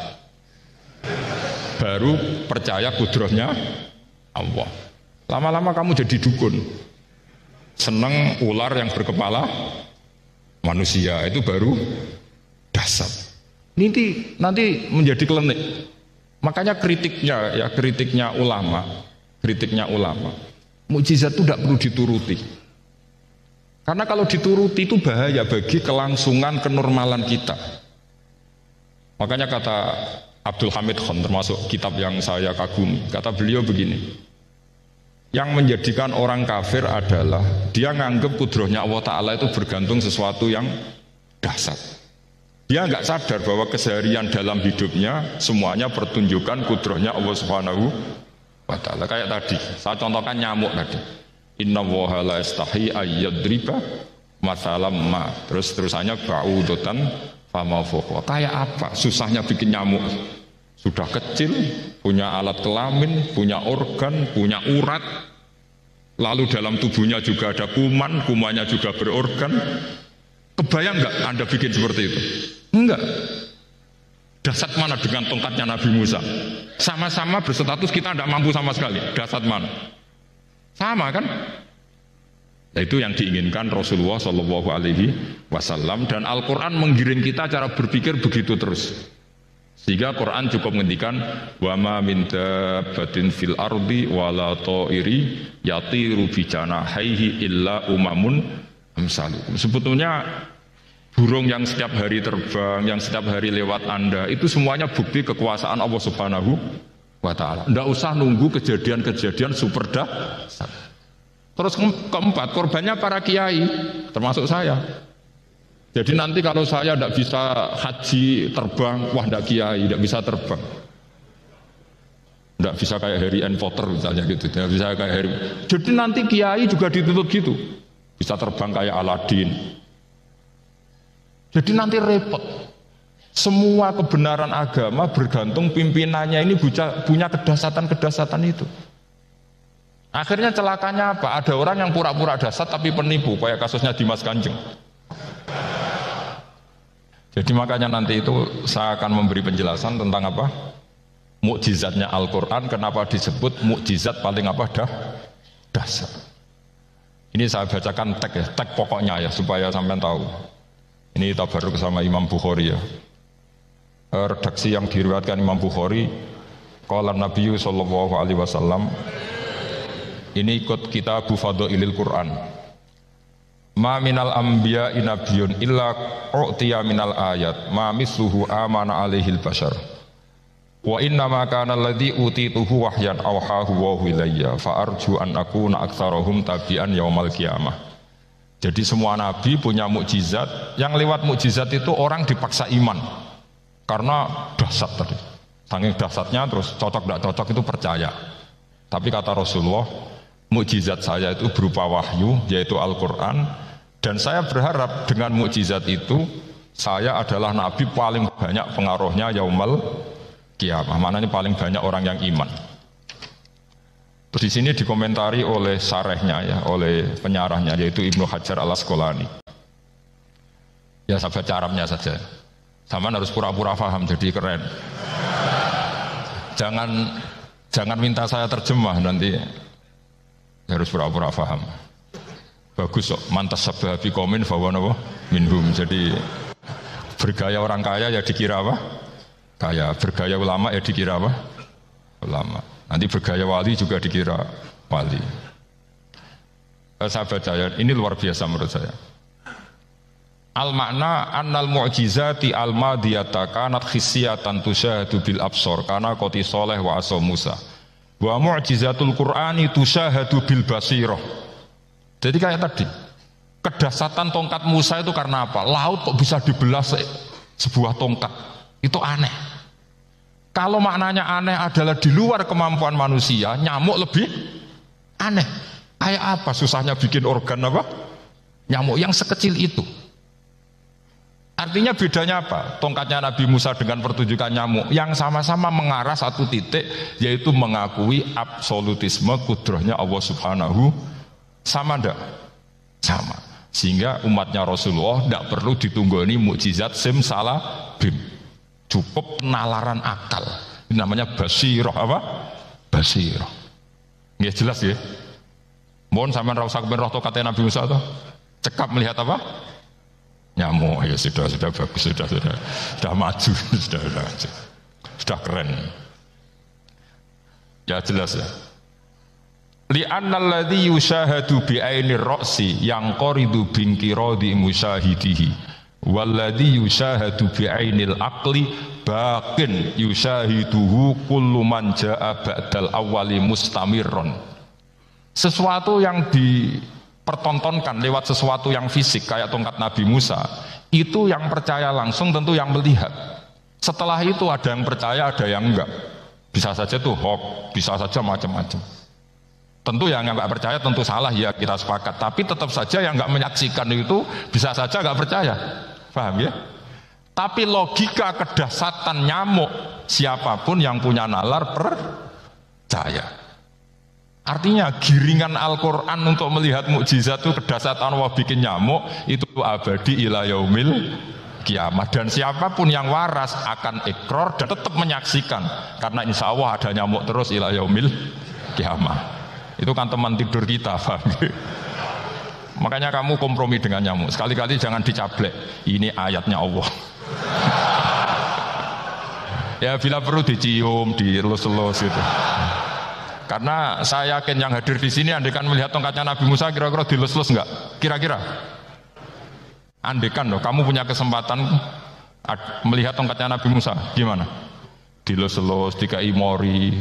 Baru percaya kudrahnya Allah. Lama-lama kamu jadi dukun. Seneng ular yang berkepala manusia, itu baru dahsyat. Nanti menjadi klinik. Makanya kritiknya ulama, mukjizat itu tidak perlu dituruti. Karena kalau dituruti itu bahaya bagi kelangsungan kenormalan kita. Makanya kata Abdul Hamid Khan, termasuk kitab yang saya kagumi, kata beliau begini, yang menjadikan orang kafir adalah dia nganggep kudrahnya Allah Ta'ala itu bergantung sesuatu yang dahsyat. Dia nggak sadar bahwa keseharian dalam hidupnya semuanya pertunjukan kudrahnya Allah Subhanahu wa Ta'ala. Kayak tadi, saya contohkan nyamuk tadi. Inna woha la istahi ayyadriba masalam ma. Terusannya ba'udotan fama fokho. Kayak apa susahnya bikin nyamuk? Sudah kecil, punya alat kelamin, punya organ, punya urat, lalu dalam tubuhnya juga ada kuman, kumannya juga berorgan. Kebayang nggak Anda bikin seperti itu? Enggak. Dahsyat mana dengan tongkatnya Nabi Musa? Sama-sama berstatus kita tidak mampu sama sekali. Dahsyat mana? Sama kan? Nah, itu yang diinginkan Rasulullah Shallallahu Alaihi Wasallam, dan Al-Quran menggiring kita cara berpikir begitu terus. Sehingga Quran cukup menghentikan wa ma min dabbatin fil ardi wala ta'iri yatiru bi janahaihi illa umamun amsalukum. Sebetulnya burung yang setiap hari terbang, yang setiap hari lewat Anda, itu semuanya bukti kekuasaan Allah Subhanahu wa Ta'ala. Tidak usah nunggu kejadian-kejadian super dahsyat. Terus keempat, korbannya para kiai, termasuk saya. Jadi nanti kalau saya tidak bisa haji terbang, wah tidak kiai, tidak bisa terbang. Tidak bisa kayak Harry and Potter misalnya gitu, tidak bisa kayak Harry. Jadi nanti kiai juga dituntut gitu, bisa terbang kayak Aladin. Jadi nanti repot. Semua kebenaran agama bergantung pimpinannya ini punya kedahsyatan-kedahsyatan itu. Akhirnya celakanya apa? Ada orang yang pura-pura dahsyat tapi penipu, kayak kasusnya Dimas Kanjeng. Jadi makanya nanti itu saya akan memberi penjelasan tentang apa? Mukjizatnya Al-Quran, kenapa disebut mukjizat paling apa? Dahsyat. Ini saya bacakan tag pokoknya ya, supaya sampean tahu. Ini tabaruk sama Imam Bukhari ya. Redaksi yang diriwayatkan Imam Bukhari, qala Nabi sallallahu alaihi wasallam, ini ikut kitab Fadhailil Quran. Ma minal anbiya inabiyun illa u'tiya minal ayat ma misluhu amana alaihil bashar wa inna ma kana alladhi utituhu wahyan awhahu wa ilayya fa arju an akuna aktsarahum tabi'an yaumal qiyamah. Jadi semua nabi punya mukjizat, yang lewat mukjizat itu orang dipaksa iman karena dahsyat tadi. Saking dahsyatnya terus cocok tidak cocok itu percaya. Tapi kata Rasulullah, mukjizat saya itu berupa wahyu, yaitu Al-Quran. Dan saya berharap dengan mukjizat itu saya adalah nabi paling banyak pengaruhnya yaumal qiyamah. Maknanya paling banyak orang yang iman. Terus di sini dikomentari oleh sarehnya ya, oleh penyarahnya yaitu Ibnu Hajar Al-Asqalani. Ya saya baca Arabnya saja. Sama harus pura-pura paham jadi keren. Jangan minta saya terjemah nanti harus pura-pura paham. Bagus kok, mantas sabda biqaumin fahuwa minhum. Jadi bergaya orang kaya ya dikira apa? Kaya. Bergaya ulama ya dikira apa? Ulama. Nanti bergaya wali juga dikira wali. Saya baca ya, ini luar biasa menurut saya. Al makna annal mu'jizati al madiyata kanat khissiyatan tusyahadu bil absor kana qoti soleh wa aso Musa. Wa mu'jizatul Qur'ani tusyahadu bil basirah. Jadi kayak tadi, kedahsyatan tongkat Musa itu karena apa? Laut kok bisa dibelah sebuah tongkat. Itu aneh. Kalau maknanya aneh adalah di luar kemampuan manusia, nyamuk lebih aneh. Kayak apa susahnya bikin organ apa? Nyamuk yang sekecil itu. Artinya bedanya apa? Tongkatnya Nabi Musa dengan pertunjukan nyamuk yang sama-sama mengarah satu titik, yaitu mengakui absolutisme kudrahnya Allah Subhanahu. Sama ndak? Sama. Sehingga umatnya Rasulullah tidak perlu ditunggoni mukjizat simsalabim. Cukup penalaran akal. Ini namanya basirah apa? Basirah. Nggih jelas ya? Mohon sampean ra usah kepen roh tokate Nabi Musa to. Cekap melihat apa? Nyamuk. Ya sudah bagus, sudah maju, sudah keren. Ya jelas ya. Li'annal ladzi yushahadu bi ainir ra'si yang qaridu binqiradi musyahidihi walladzi yushahadu bi ainil aqli baqin yushahiduhu kullu man jaa ba'dal awwali mustamirron. Sesuatu yang dipertontonkan lewat sesuatu yang fisik kayak tongkat Nabi Musa, itu yang percaya langsung tentu yang melihat. Setelah itu ada yang percaya, ada yang enggak. Bisa saja tuh hoax, bisa saja macam-macam. Tentu yang enggak percaya tentu salah, ya kita sepakat. Tapi tetap saja yang enggak menyaksikan itu bisa saja enggak percaya. Paham ya? Tapi logika kedahsyatan nyamuk, siapapun yang punya nalar percaya. Artinya giringan Al-Quran untuk melihat mukjizat itu kedahsyatan Allah bikin nyamuk itu abadi ila yaumil kiamat. Dan siapapun yang waras akan ikrar dan tetap menyaksikan. Karena insya Allah ada nyamuk terus ila yaumil kiamat. Itu kan teman tidur kita, paham? Makanya kamu kompromi dengan nyamuk. Sekali-kali jangan dicablek. Ini ayatnya Allah. Ya bila perlu dicium, dielus-elus gitu. Karena saya yakin yang hadir di sini andekan melihat tongkatnya Nabi Musa kira-kira dilus-lus enggak? Kira-kira? Andekan loh, kamu punya kesempatan melihat tongkatnya Nabi Musa, gimana? Dilus-lus, dikai mori,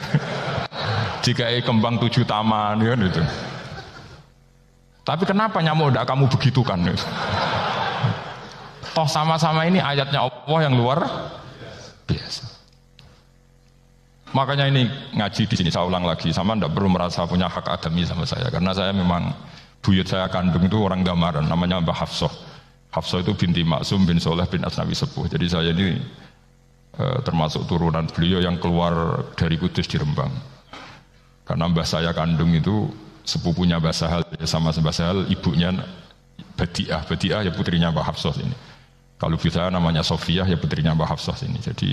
dikai kembang 7 taman, kan itu. Tapi kenapa nyamuk enggak kamu begitukan? Toh sama-sama ini ayatnya Allah yang luar biasa. Makanya ini ngaji di sini saya ulang lagi, sama ndak perlu merasa punya hak adami sama saya, karena saya memang buyut saya kandung itu orang Damaran, namanya Mbah Hafsah. Hafsah itu binti Maksum bin Soleh bin Asnawi Sepuh. Jadi saya ini termasuk turunan beliau yang keluar dari Kudus di Rembang. Karena mbah saya kandung itu sepupunya Mbah Sahal, sama Mbah Sahal ibunya Badiah. Badiah ya putrinya Mbah Hafsah ini. Kalau bisa namanya Sofiyah ya putrinya Mbah Hafsah ini. Jadi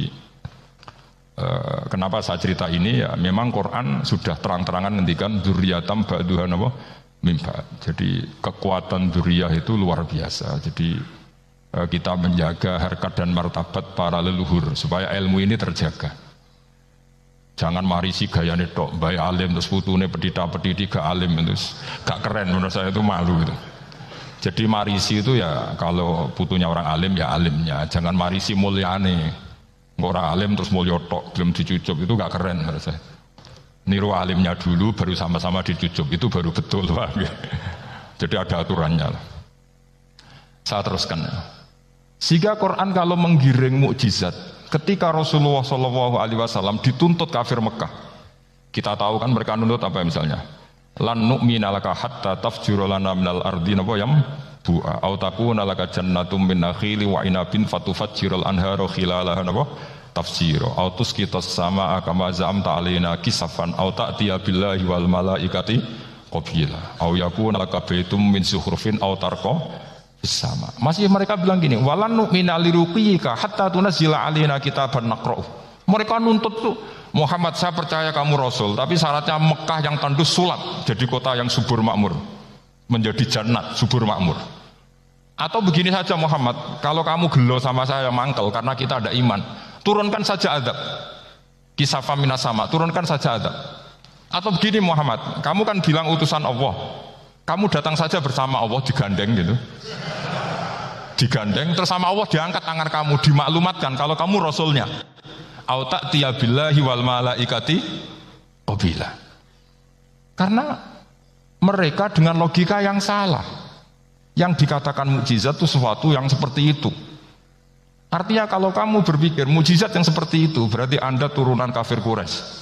kenapa saya cerita ini ya memang Quran sudah terang-terangan ngendikan dzurriyatam ba'duha apa mimba. Jadi kekuatan dzurriyah itu luar biasa. Jadi kita menjaga harkat dan martabat para leluhur supaya ilmu ini terjaga. Jangan marisi gayane tok bae alim terus putune pedita-pediti gak alim terus gak keren, menurut saya itu malu gitu. Jadi marisi itu ya kalau putunya orang alim ya alimnya, jangan marisi mulyane. Orang alim terus mulya tok belum dicucup itu gak keren menurut saya. Niru alimnya dulu baru sama-sama dicucup itu baru betul, Pak. Jadi ada aturannya. Saya teruskan. Sehingga Quran kalau menggiring mukjizat, ketika Rasulullah SAW dituntut kafir Mekah, kita tahu kan mereka nuntut apa misalnya? Lan nu'mina laka hatta tafjura lana minal ardi napa yam bu'a au takuna laka jannatum min nakhili wa inabin fatufajjirul anharu khilalaha napa tafsira au tusqitas samaa kama zamta alaina kisafan au ta'tiya billahi wal malaikati qabila au yakuna laka baitum min zuhrufin au tarqa sama. Masih mereka bilang gini, walan nu'mina liruqiyika hatta tunzila alaina kitaban naqra'u. Mereka nuntut tuh, Muhammad saya percaya kamu Rasul, tapi syaratnya Mekah yang tandus sulap, jadi kota yang subur makmur, menjadi jannat subur makmur. Atau begini saja Muhammad, kalau kamu gelo sama saya mangkel karena kita ada iman, turunkan saja azab. Kisafa minas sama, turunkan saja adab. Atau begini Muhammad, kamu kan bilang utusan Allah, kamu datang saja bersama Allah digandeng gitu, digandeng terus sama Allah diangkat tangan kamu, dimaklumatkan kalau kamu rasulnya. Au ta'tiya billahi wal malaikati qabila. Karena mereka dengan logika yang salah, yang dikatakan mukjizat itu sesuatu yang seperti itu. Artinya kalau kamu berpikir mukjizat yang seperti itu, berarti Anda turunan kafir Quraisy.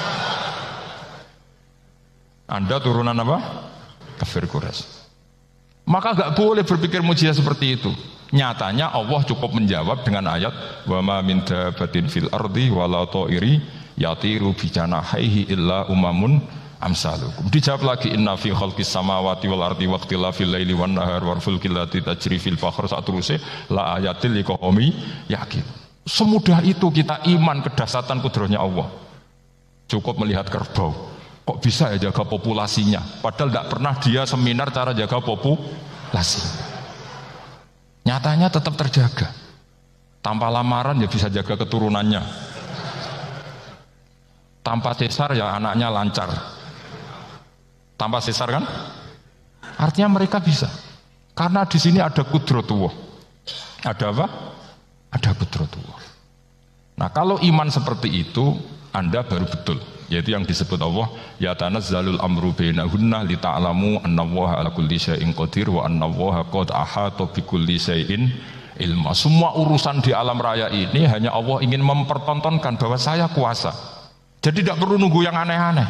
Anda turunan apa? Kafir Quraisy. Maka gak boleh berpikir mukjizat seperti itu. Nyatanya Allah cukup menjawab dengan ayat wa ma min dabbatin fil ardi wala ta'iri yatiru bi janahihi illa umamun amsalukum. Dijawab lagi inna fi khalqis samawati wal ardi waqtilafil laili wan nahar wal fulkil lati tajri fil bahr satruse la ayatil liqaumi yaqin. Semudah itu kita iman kedahsyatan kudratnya Allah. Cukup melihat kerbau. Kok bisa ya jaga populasinya? Padahal tidak pernah dia seminar cara jaga populasi. Nyatanya tetap terjaga. Tanpa lamaran ya bisa jaga keturunannya. Tanpa sesar ya anaknya lancar. Tanpa sesar kan? Artinya mereka bisa. Karena di sini ada kudratullah. Ada apa? Ada kudratullah. Nah kalau iman seperti itu, Anda baru betul. Yaitu yang disebut Allah ya tanazzalul amru bainahunna li ta'lamu annallaha ala kulli syai'in qadir wa annallaha qad ahata bi kulli syai'in ilma. Semua urusan di alam raya ini hanya Allah ingin mempertontonkan bahwa saya kuasa. Jadi tidak perlu nunggu yang aneh-aneh.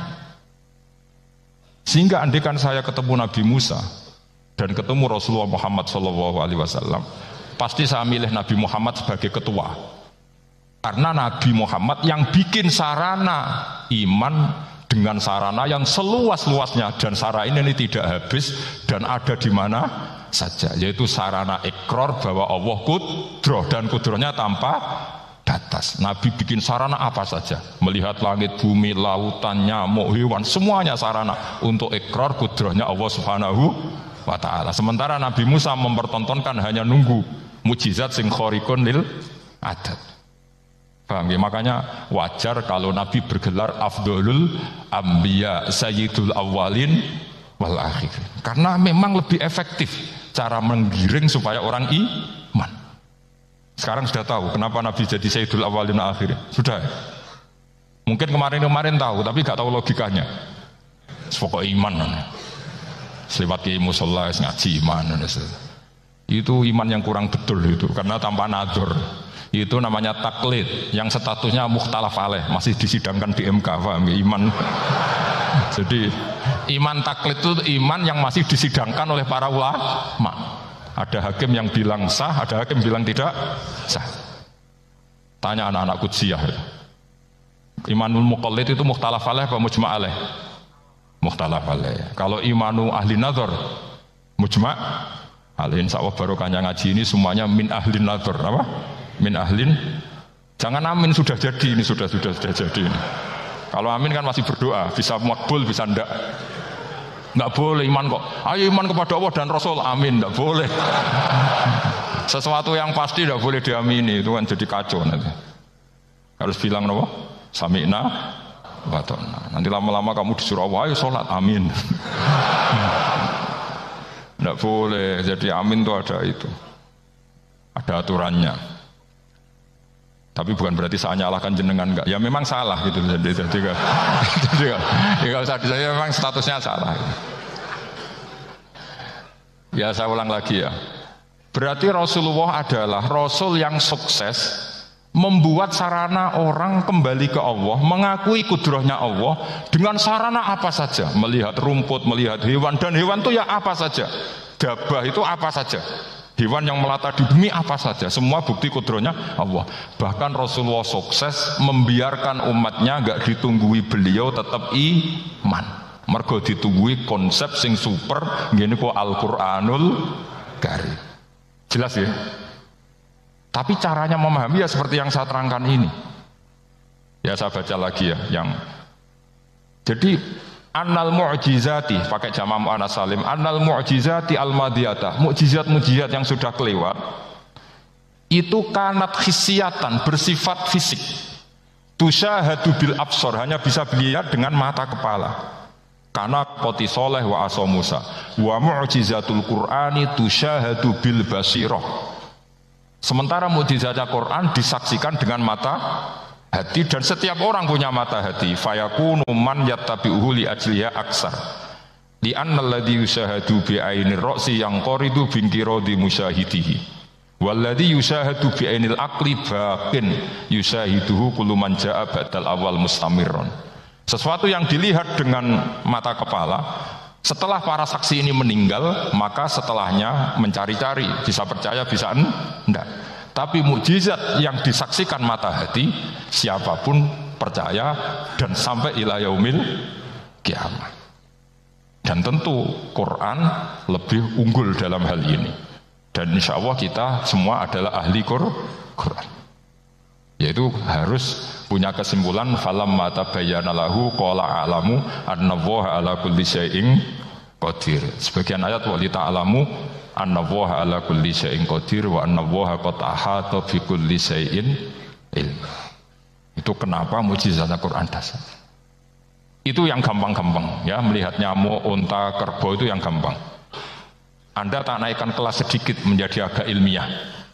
Sehingga andaikan saya ketemu Nabi Musa dan ketemu Rasulullah Muhammad SAW, pasti saya milih Nabi Muhammad sebagai ketua. Karena Nabi Muhammad yang bikin sarana iman dengan sarana yang seluas-luasnya, dan sarana ini tidak habis dan ada di mana saja, yaitu sarana ikrar bahwa Allah kudroh dan kudrohnya tanpa batas. Nabi bikin sarana apa saja, melihat langit, bumi, lautan, nyamuk, hewan, semuanya sarana untuk ikrar kudrohnya Allah Subhanahu wa ta'ala. Sementara Nabi Musa mempertontonkan hanya nunggu mujizat sing khariqun lil adat. Paham ya? Makanya wajar kalau Nabi bergelar Afdholul Anbiya Sayyidul Awwalin wal Akhirin. Karena memang lebih efektif cara menggiring supaya orang iman. Sekarang sudah tahu kenapa Nabi jadi Sayyidul Awwalin wal Akhirin. Sudah ya? Mungkin kemarin-kemarin tahu, tapi gak tahu logikanya. Pokok iman. Selewat ke musola ngaji iman. Itu iman yang kurang betul itu, karena tanpa nadzor. Itu namanya taklid yang statusnya mukhtalaf alaih, masih disidangkan di MK, paham ya? Iman. Jadi iman taklid itu iman yang masih disidangkan oleh para ulama. Ada hakim yang bilang sah, ada hakim bilang tidak sah. Tanya anak-anak Qudsiyah. Imanul muqallid itu mukhtalaf alaih apa mujma' alaih? Mukhtalaf alaih. Kalau imanu ahli nazar mujma' alaih. Insyaallah barokahnya ngaji ini semuanya min ahli nazar, apa? Min ahlin, jangan amin sudah jadi, ini sudah jadi ini. Kalau amin kan masih berdoa, bisa makbul bisa ndak. Nggak boleh iman kok. Ayo iman kepada Allah dan Rasul, amin, nggak boleh. Sesuatu yang pasti nggak boleh diamini, itu kan jadi kacau nanti. Harus bilang apa? Sami'na wa ta'na. Nanti lama-lama kamu disuruh Allah, ayo sholat, amin. Nggak boleh. Jadi amin itu ada itu, ada aturannya. Tapi bukan berarti saya nyalahkan jenengan, enggak. Ya memang salah gitu. Jadi enggak usah disaya, memang statusnya salah. Ya saya ulang lagi ya. Berarti Rasulullah adalah Rasul yang sukses membuat sarana orang kembali ke Allah, mengakui kudrohnya Allah dengan sarana apa saja. Melihat rumput, melihat hewan, dan hewan itu ya apa saja. Dabah itu apa saja. Hewan yang melata di bumi apa saja, semua bukti kudrohnya Allah. Bahkan Rasulullah sukses membiarkan umatnya gak ditunggui beliau tetap iman. Mergo ditunggui konsep sing super, gini kok Al-Quranul Karim. Jelas ya? Tapi caranya memahami ya seperti yang saya terangkan ini. Ya saya baca lagi ya, yang jadi annal mu'jizati, pakai jama' mu'annas salim, annal mu'jizati al-madiyata, mukjizat-mukjizat yang sudah kelewat itu kanat khisiatan, bersifat fisik. Tusyahadu bil absor, hanya bisa dilihat dengan mata kepala. Karena poti soleh wa aso Musa wa mu'jizatul Qur'ani tusyahadu bil basirah. Sementara mukjizatnya Quran disaksikan dengan mata hati, dan setiap orang punya mata hati. Fayakunu man yattabi'uhu li ajliya aksar. Li anna alladhi yusyahadu bi ainir ra'si yang qoridu bin qiradi musyahidihi. Walladhi yusyahadu bi ainil aqli baqin yusyahiduhu kullu man ja'a badal awal mustamirron. Sesuatu yang dilihat dengan mata kepala, setelah para saksi ini meninggal, maka setelahnya mencari-cari, bisa percaya, bisa enggak. Tapi mukjizat yang disaksikan mata hati, siapapun percaya dan sampai ila yaumil kiamat. Dan tentu Quran lebih unggul dalam hal ini. Dan insya Allah kita semua adalah ahli Quran. Yaitu harus punya kesimpulan falamma tabayyana lahu qala a'lamu annallaha ala kulli syai'in qadir. Sebagian ayat wa li ta'lamu annallaha ala kulli syai'in qadir wa annallaha qad ahata bi kulli syai'in ilma. Itu kenapa mukjizat Al-Qur'an dasar. Itu yang gampang-gampang ya, melihat nyamuk, unta, kerbau itu yang gampang. Anda tak naikkan kelas sedikit menjadi agak ilmiah.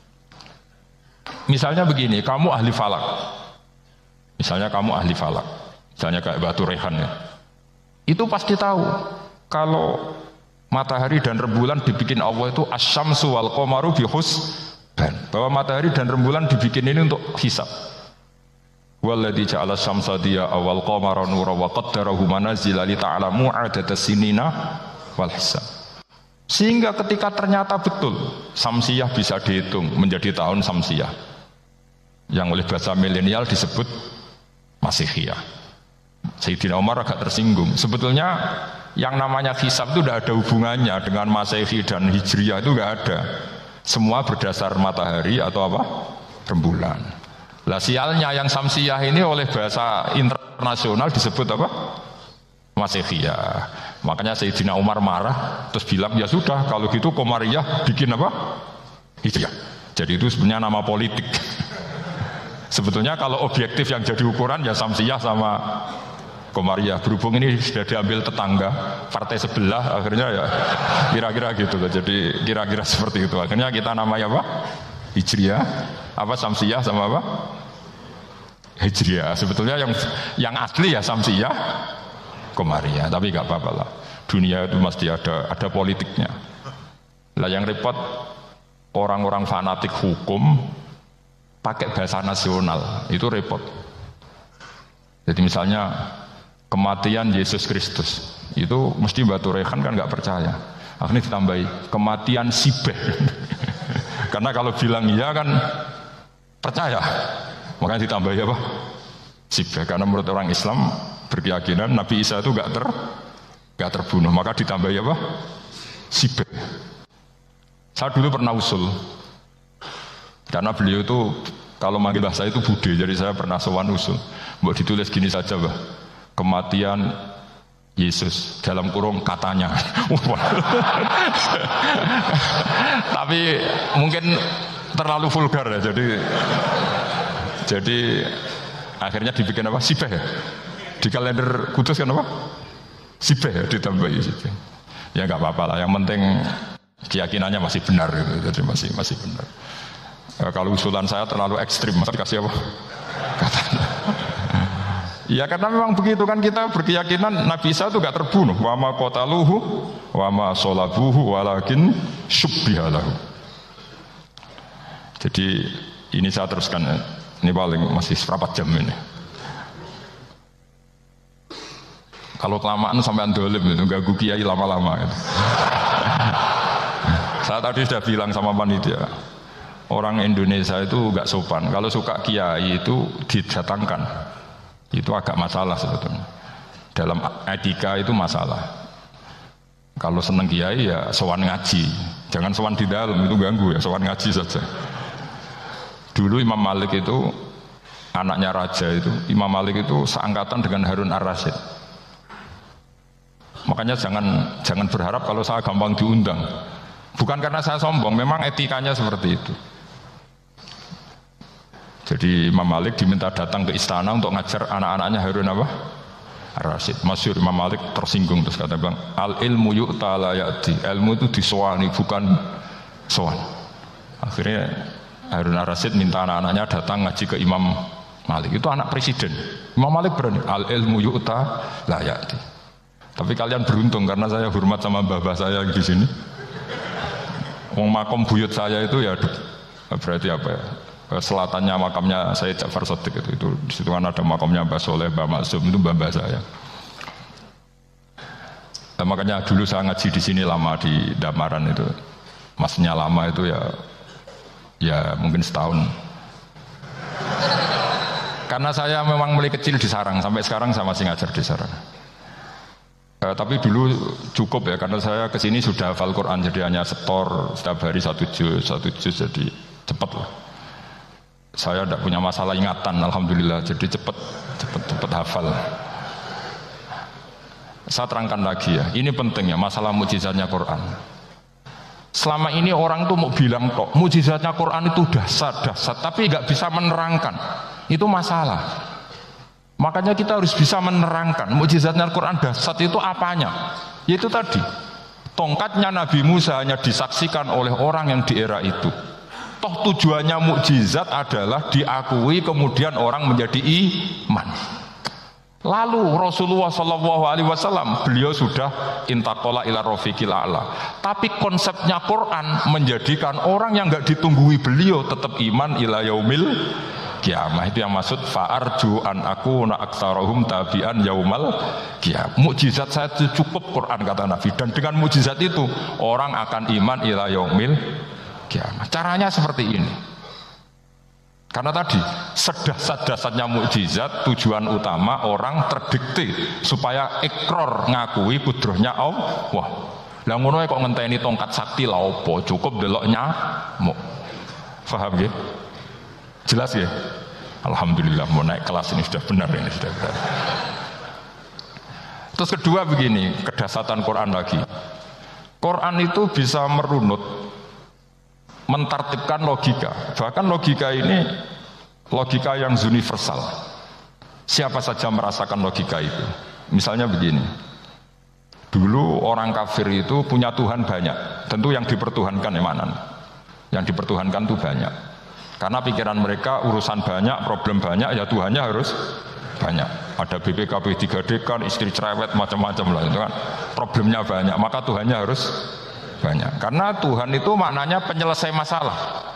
Misalnya begini, kamu ahli falak. Misalnya kayak Batu Rehan ya. Itu pasti tahu kalau matahari dan rembulan dibikin Allah itu asyamsu wal qamaru bihusban. Bahwa matahari dan rembulan dibikin ini untuk hisab. Walladzi ja'ala syamsa diya wal qamara nura wa qaddarahu manazila li ta'lamu 'adadas sinina wal hisab. Sehingga ketika ternyata betul samsiyah bisa dihitung menjadi tahun samsiyah, yang oleh bahasa milenial disebut Masihiyah. Sayyidina Umar agak tersinggung. Sebetulnya yang namanya hisab itu tidak ada hubungannya dengan Masehi dan Hijriyah, itu tidak ada. Semua berdasar matahari atau apa? Rembulan. Lah sialnya yang samsiyah ini oleh bahasa internasional disebut apa? Masihiyah. Makanya Sayyidina Umar marah terus bilang ya sudah kalau gitu Qamariyah bikin apa? Hijriyah. Jadi itu sebenarnya nama politik. Sebetulnya kalau objektif yang jadi ukuran ya samsiyah sama Qamariyah. Berhubung ini sudah diambil tetangga partai sebelah, akhirnya ya kira-kira gitu loh. Jadi kira-kira seperti itu. Akhirnya kita namanya apa? Hijriyah. Apa samsiyah sama apa? Hijriyah. Sebetulnya yang asli ya samsiyah, Qamariyah. Tapi nggak apa-apa lah. Dunia itu mesti ada politiknya. Lah yang repot orang-orang fanatik hukum pakai bahasa nasional, itu repot. Jadi misalnya kematian Yesus Kristus, itu mesti Batu Rehan kan nggak percaya. Akhirnya ditambahi kematian Sibeh. Karena kalau bilang iya kan percaya, makanya ditambahi apa? Sibeh. Karena menurut orang Islam berkeyakinan Nabi Isa itu nggak terbunuh, maka ditambahi apa? Sibeh. Saya dulu pernah usul. Karena beliau itu kalau manggil saya itu Bude, jadi saya pernah sowan usul. Mbok ditulis gini saja, Mbah. Kematian Yesus dalam kurung katanya. Tapi mungkin terlalu vulgar ya, jadi akhirnya dibikin apa? Sibeh ya. Di kalender Kudus kan apa? Sibeh ya, ditambahi Sibeh. Ya nggak apa-apa lah, yang penting keyakinannya masih benar gitu. Jadi masih benar. Kalau usulan saya terlalu ekstrim, masa dikasih apa? Katanya. Ya karena memang begitu kan, kita berkeyakinan Nabi Isa itu gak terbunuh. Wa ma qataluhu wa ma sholabuhu walakin syubbihalahu. Jadi ini saya teruskan ya. Ini paling masih seperempat jam ini. Kalau kelamaan sampai andolim itu ganggu kiai lama-lama gitu. Saya tadi sudah bilang sama panitia, orang Indonesia itu gak sopan. Kalau suka kiai itu didatangkan, itu agak masalah sebetulnya. Dalam etika itu masalah. Kalau seneng kiai ya sowan ngaji, jangan sowan di dalam, itu ganggu ya, sowan ngaji saja. Dulu Imam Malik itu anaknya raja itu, Imam Malik itu seangkatan dengan Harun Ar-Rasyid. Makanya jangan berharap kalau saya gampang diundang. Bukan karena saya sombong, memang etikanya seperti itu. Jadi Imam Malik diminta datang ke istana untuk ngajar anak-anaknya Harun apa? Ar-Rasyid. Masyhur Imam Malik tersinggung terus kata bilang, al ilmu yu'ta la ya'ti. Ilmu itu disowani bukan sowan. Akhirnya Harun Ar-Rasyid minta anak-anaknya datang ngaji ke Imam Malik. Itu anak presiden. Imam Malik berani, al ilmu yu'ta la ya'ti. Tapi kalian beruntung karena saya hormat sama mbah-mbah saya di sini. Wong makom buyut saya itu ya berarti apa ya? Selatannya makamnya saya Ja'far Shadiq itu di situ kan ada makamnya Mbah Soleh, Mbah Maksum, itu mbah saya. Nah, makanya dulu saya ngaji di sini lama di Damaran itu. Maksudnya lama itu ya mungkin setahun. Karena saya memang mulai kecil di Sarang, sampai sekarang saya masih ngajar di Sarang. Tapi dulu cukup ya, karena saya kesini sudah hafal Quran, jadi hanya setor setiap hari satu juz, jadi cepat lah. Saya tidak punya masalah ingatan, alhamdulillah, jadi cepat hafal. Saya terangkan lagi ya, ini penting ya masalah mukjizatnya Quran. Selama ini orang tuh mau bilang kok mukjizatnya Quran itu dahsyat, tapi nggak bisa menerangkan. Itu masalah. Makanya kita harus bisa menerangkan mukjizatnya Quran dahsyat itu apanya. Yaitu tadi, tongkatnya Nabi Musa hanya disaksikan oleh orang yang di era itu. Toh tujuannya mukjizat adalah diakui kemudian orang menjadi iman. Lalu Rasulullah SAW beliau sudah intaqala ila rafiqil a'la. Tapi konsepnya Quran menjadikan orang yang enggak ditunggui beliau tetap iman ila yaumil kiamah. Itu yang maksud fa'arju an akuna aktsarahum tabi'an yaumal kiamah. Mukjizat saya itu cukup Quran kata Nabi, dan dengan mukjizat itu orang akan iman ila yaumil kiamah. Caranya seperti ini. Karena tadi sedahsyat-dahsyatnya mukjizat, tujuan utama orang terdikte supaya ikrar ngakui kudrohnya Allah. Lah ngono kok ngenteni tongkat sakti lah opo, cukup delok nyamuk. Paham nggih? Jelas ya? Alhamdulillah mau naik kelas ini sudah benar ini sudah benar. Terus kedua begini, kedahsyatan Quran lagi. Quran itu bisa merunut, mentartibkan logika. Bahkan logika ini logika yang universal. Siapa saja merasakan logika itu. Misalnya begini. Dulu orang kafir itu punya Tuhan banyak. Tentu yang dipertuhankan yang mana? Yang dipertuhankan itu banyak. Karena pikiran mereka urusan banyak, problem banyak, ya Tuhannya harus banyak. Ada BPKB 3D kan, istri cerewet, macam-macam lah itu kan. Problemnya banyak, maka Tuhannya harus banyak. Karena Tuhan itu maknanya penyelesai masalah.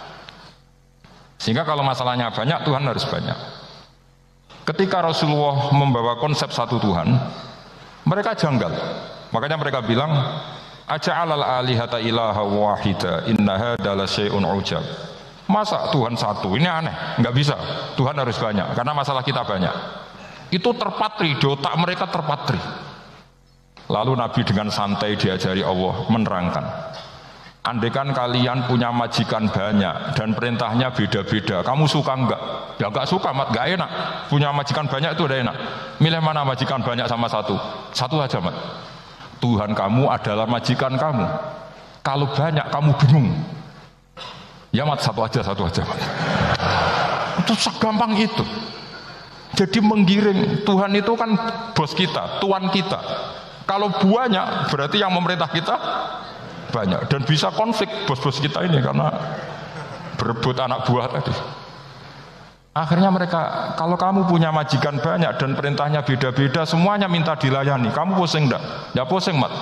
Sehingga kalau masalahnya banyak, Tuhan harus banyak. Ketika Rasulullah membawa konsep satu Tuhan, mereka janggal. Makanya mereka bilang, aja'alal alihata ilaha wahida inna hadza la syai'un ujab. Masa Tuhan satu? Ini aneh, nggak bisa. Tuhan harus banyak, karena masalah kita banyak. Itu terpatri, di otak mereka terpatri. Lalu Nabi dengan santai diajari Allah menerangkan, andaikan kalian punya majikan banyak dan perintahnya beda-beda, kamu suka enggak? Ya enggak suka, mat, enggak enak. Punya majikan banyak itu udah enak. Milih mana majikan banyak sama satu? Satu aja, mat. Tuhan kamu adalah majikan kamu. Kalau banyak kamu bingung. Ya mat, satu aja mat. Itu segampang itu. Jadi menggiring, Tuhan itu kan bos kita, tuan kita. Kalau banyak berarti yang memerintah kita banyak, dan bisa konflik bos-bos kita ini karena berebut anak buah tadi. Akhirnya mereka, kalau kamu punya majikan banyak dan perintahnya beda-beda, semuanya minta dilayani, kamu pusing enggak? Ya pusing, mat.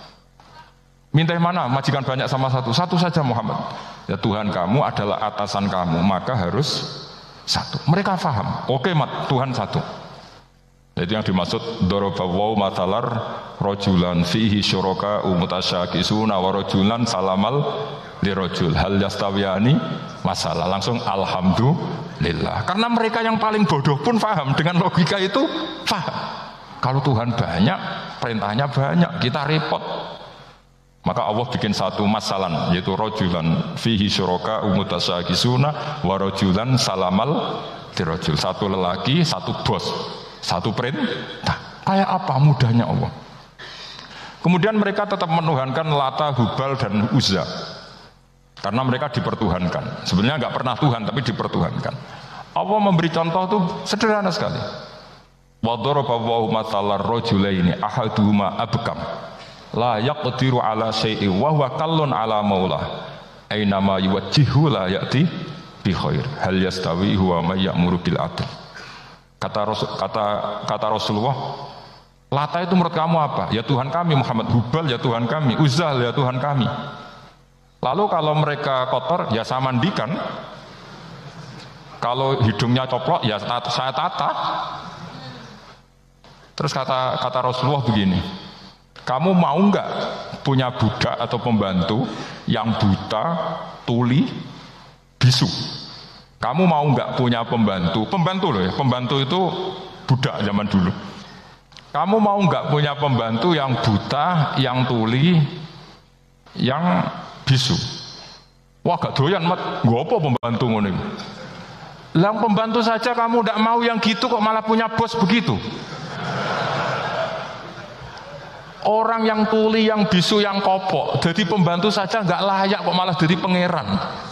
Minta mana? Majikan banyak sama satu? Satu saja Muhammad. Ya Tuhan kamu adalah atasan kamu, maka harus satu. Mereka faham. Oke mat, Tuhan satu. Itu yang dimaksud dorobawaw matalar rojulan fihi syuraka umutasyakisuna warojulan salamal lirojul hal yastawiyani masalah. Langsung alhamdulillah. Karena mereka yang paling bodoh pun faham. Dengan logika itu faham. Kalau Tuhan banyak, perintahnya banyak, kita repot. Maka Allah bikin satu masalan, yaitu rojulan fihi syuraka umutasyakisuna warojulan salamal lirojul. Satu lelaki, satu bos, satu perintah. Kayak apa mudahnya Allah. Kemudian mereka tetap menuhankan Lata, Hubal dan Uzza, karena mereka dipertuhankan. Sebenarnya nggak pernah Tuhan, tapi dipertuhankan. Allah memberi contoh tuh sederhana sekali. Wa daraba Allahu mathalan rajulaini ahaduhuma abkam la yaqdiru ala syai'in wa huwa kallun ala maulah aina ma yuwajjihu la ya'ti bi khair hal yastawi huwa may ya'muru bil adl. Kata Rasulullah, Lata itu menurut kamu apa? Ya Tuhan kami. Muhammad, Hubal ya Tuhan kami. Uzal ya Tuhan kami. Lalu kalau mereka kotor ya saya mandikan. Kalau hidungnya coplok ya saya tata. Terus kata Rasulullah begini, kamu mau nggak punya budak atau pembantu yang buta, tuli, bisu? Kamu mau nggak punya pembantu loh ya, pembantu itu budak zaman dulu. Kamu mau nggak punya pembantu yang buta, yang tuli, yang bisu? Wah gak doyan mat, gue apa pembantu ngono? Yang pembantu saja kamu nggak mau yang gitu kok malah punya bos begitu? Orang yang tuli, yang bisu, yang kopok, jadi pembantu saja nggak layak kok malah jadi pangeran.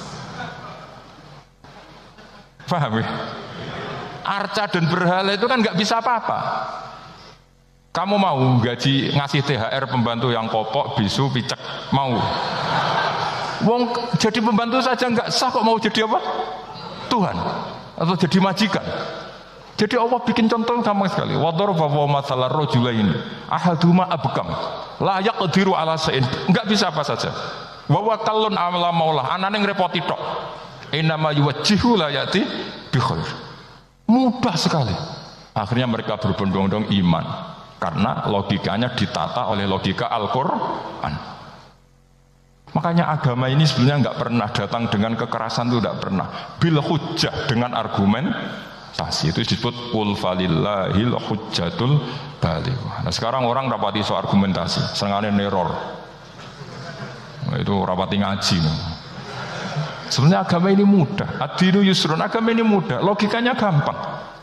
Paham ya? Arca dan berhala itu kan nggak bisa apa-apa. Kamu mau gaji ngasih THR pembantu yang kopok, bisu, picek? Mau? Wong jadi pembantu saja nggak sah kok mau jadi apa? Tuhan atau jadi majikan? Jadi Allah bikin contoh gampang sekali. Wa daraba mathalan rajulaini ahaduhuma abkam la yaqdiru ala syai'in. Enggak bisa apa saja. Wa huwa kallun ala maulah. Anane ngrepoti tok. Innama yuwajjihu la yati bi khair. Mudah sekali. Akhirnya mereka berbondong-bondong iman karena logikanya ditata oleh logika Al-Qur'an. Makanya agama ini sebenarnya nggak pernah datang dengan kekerasan, itu tidak pernah. Bil hujjah, dengan argumentasi, itu disebut qul falillahil hujjatul balighah. Nah sekarang orang rapati soal argumentasi, senengane neror. Nah, itu rapati ngaji. Sebenarnya agama ini mudah. Ad-dinu yusrun, agama ini mudah, logikanya gampang.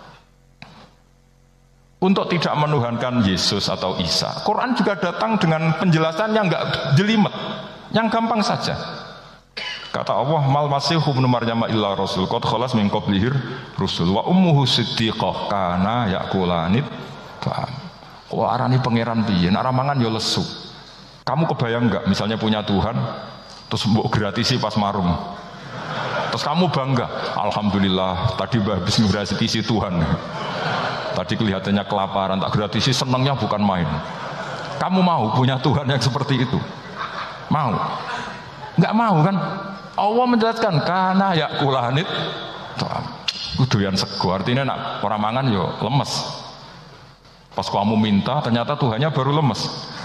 Untuk tidak menuhankan Yesus atau Isa, Quran juga datang dengan penjelasan yang enggak jelimet, yang gampang saja. Kata Allah, mal masih ibnu Maryam illa rasul qad khalas min qablihir rusul wa ummuhu siddiqah kana yaqulanit ta'am. Kok arani pangeran piye? Nek mangan ya lesu. Kamu kebayang enggak misalnya punya Tuhan terus mbok gratisi pas marung. Terus kamu bangga, alhamdulillah tadi habis ngegratisi Tuhan. Tadi kelihatannya kelaparan, tak gratisi, senangnya bukan main. Kamu mau punya Tuhan yang seperti itu? Mau? Enggak mau kan? Allah menjelaskan karena yaqulanit kuduyan sego, artinya nak orang mangan yo lemes. Pas kamu minta ternyata Tuhannya baru lemes.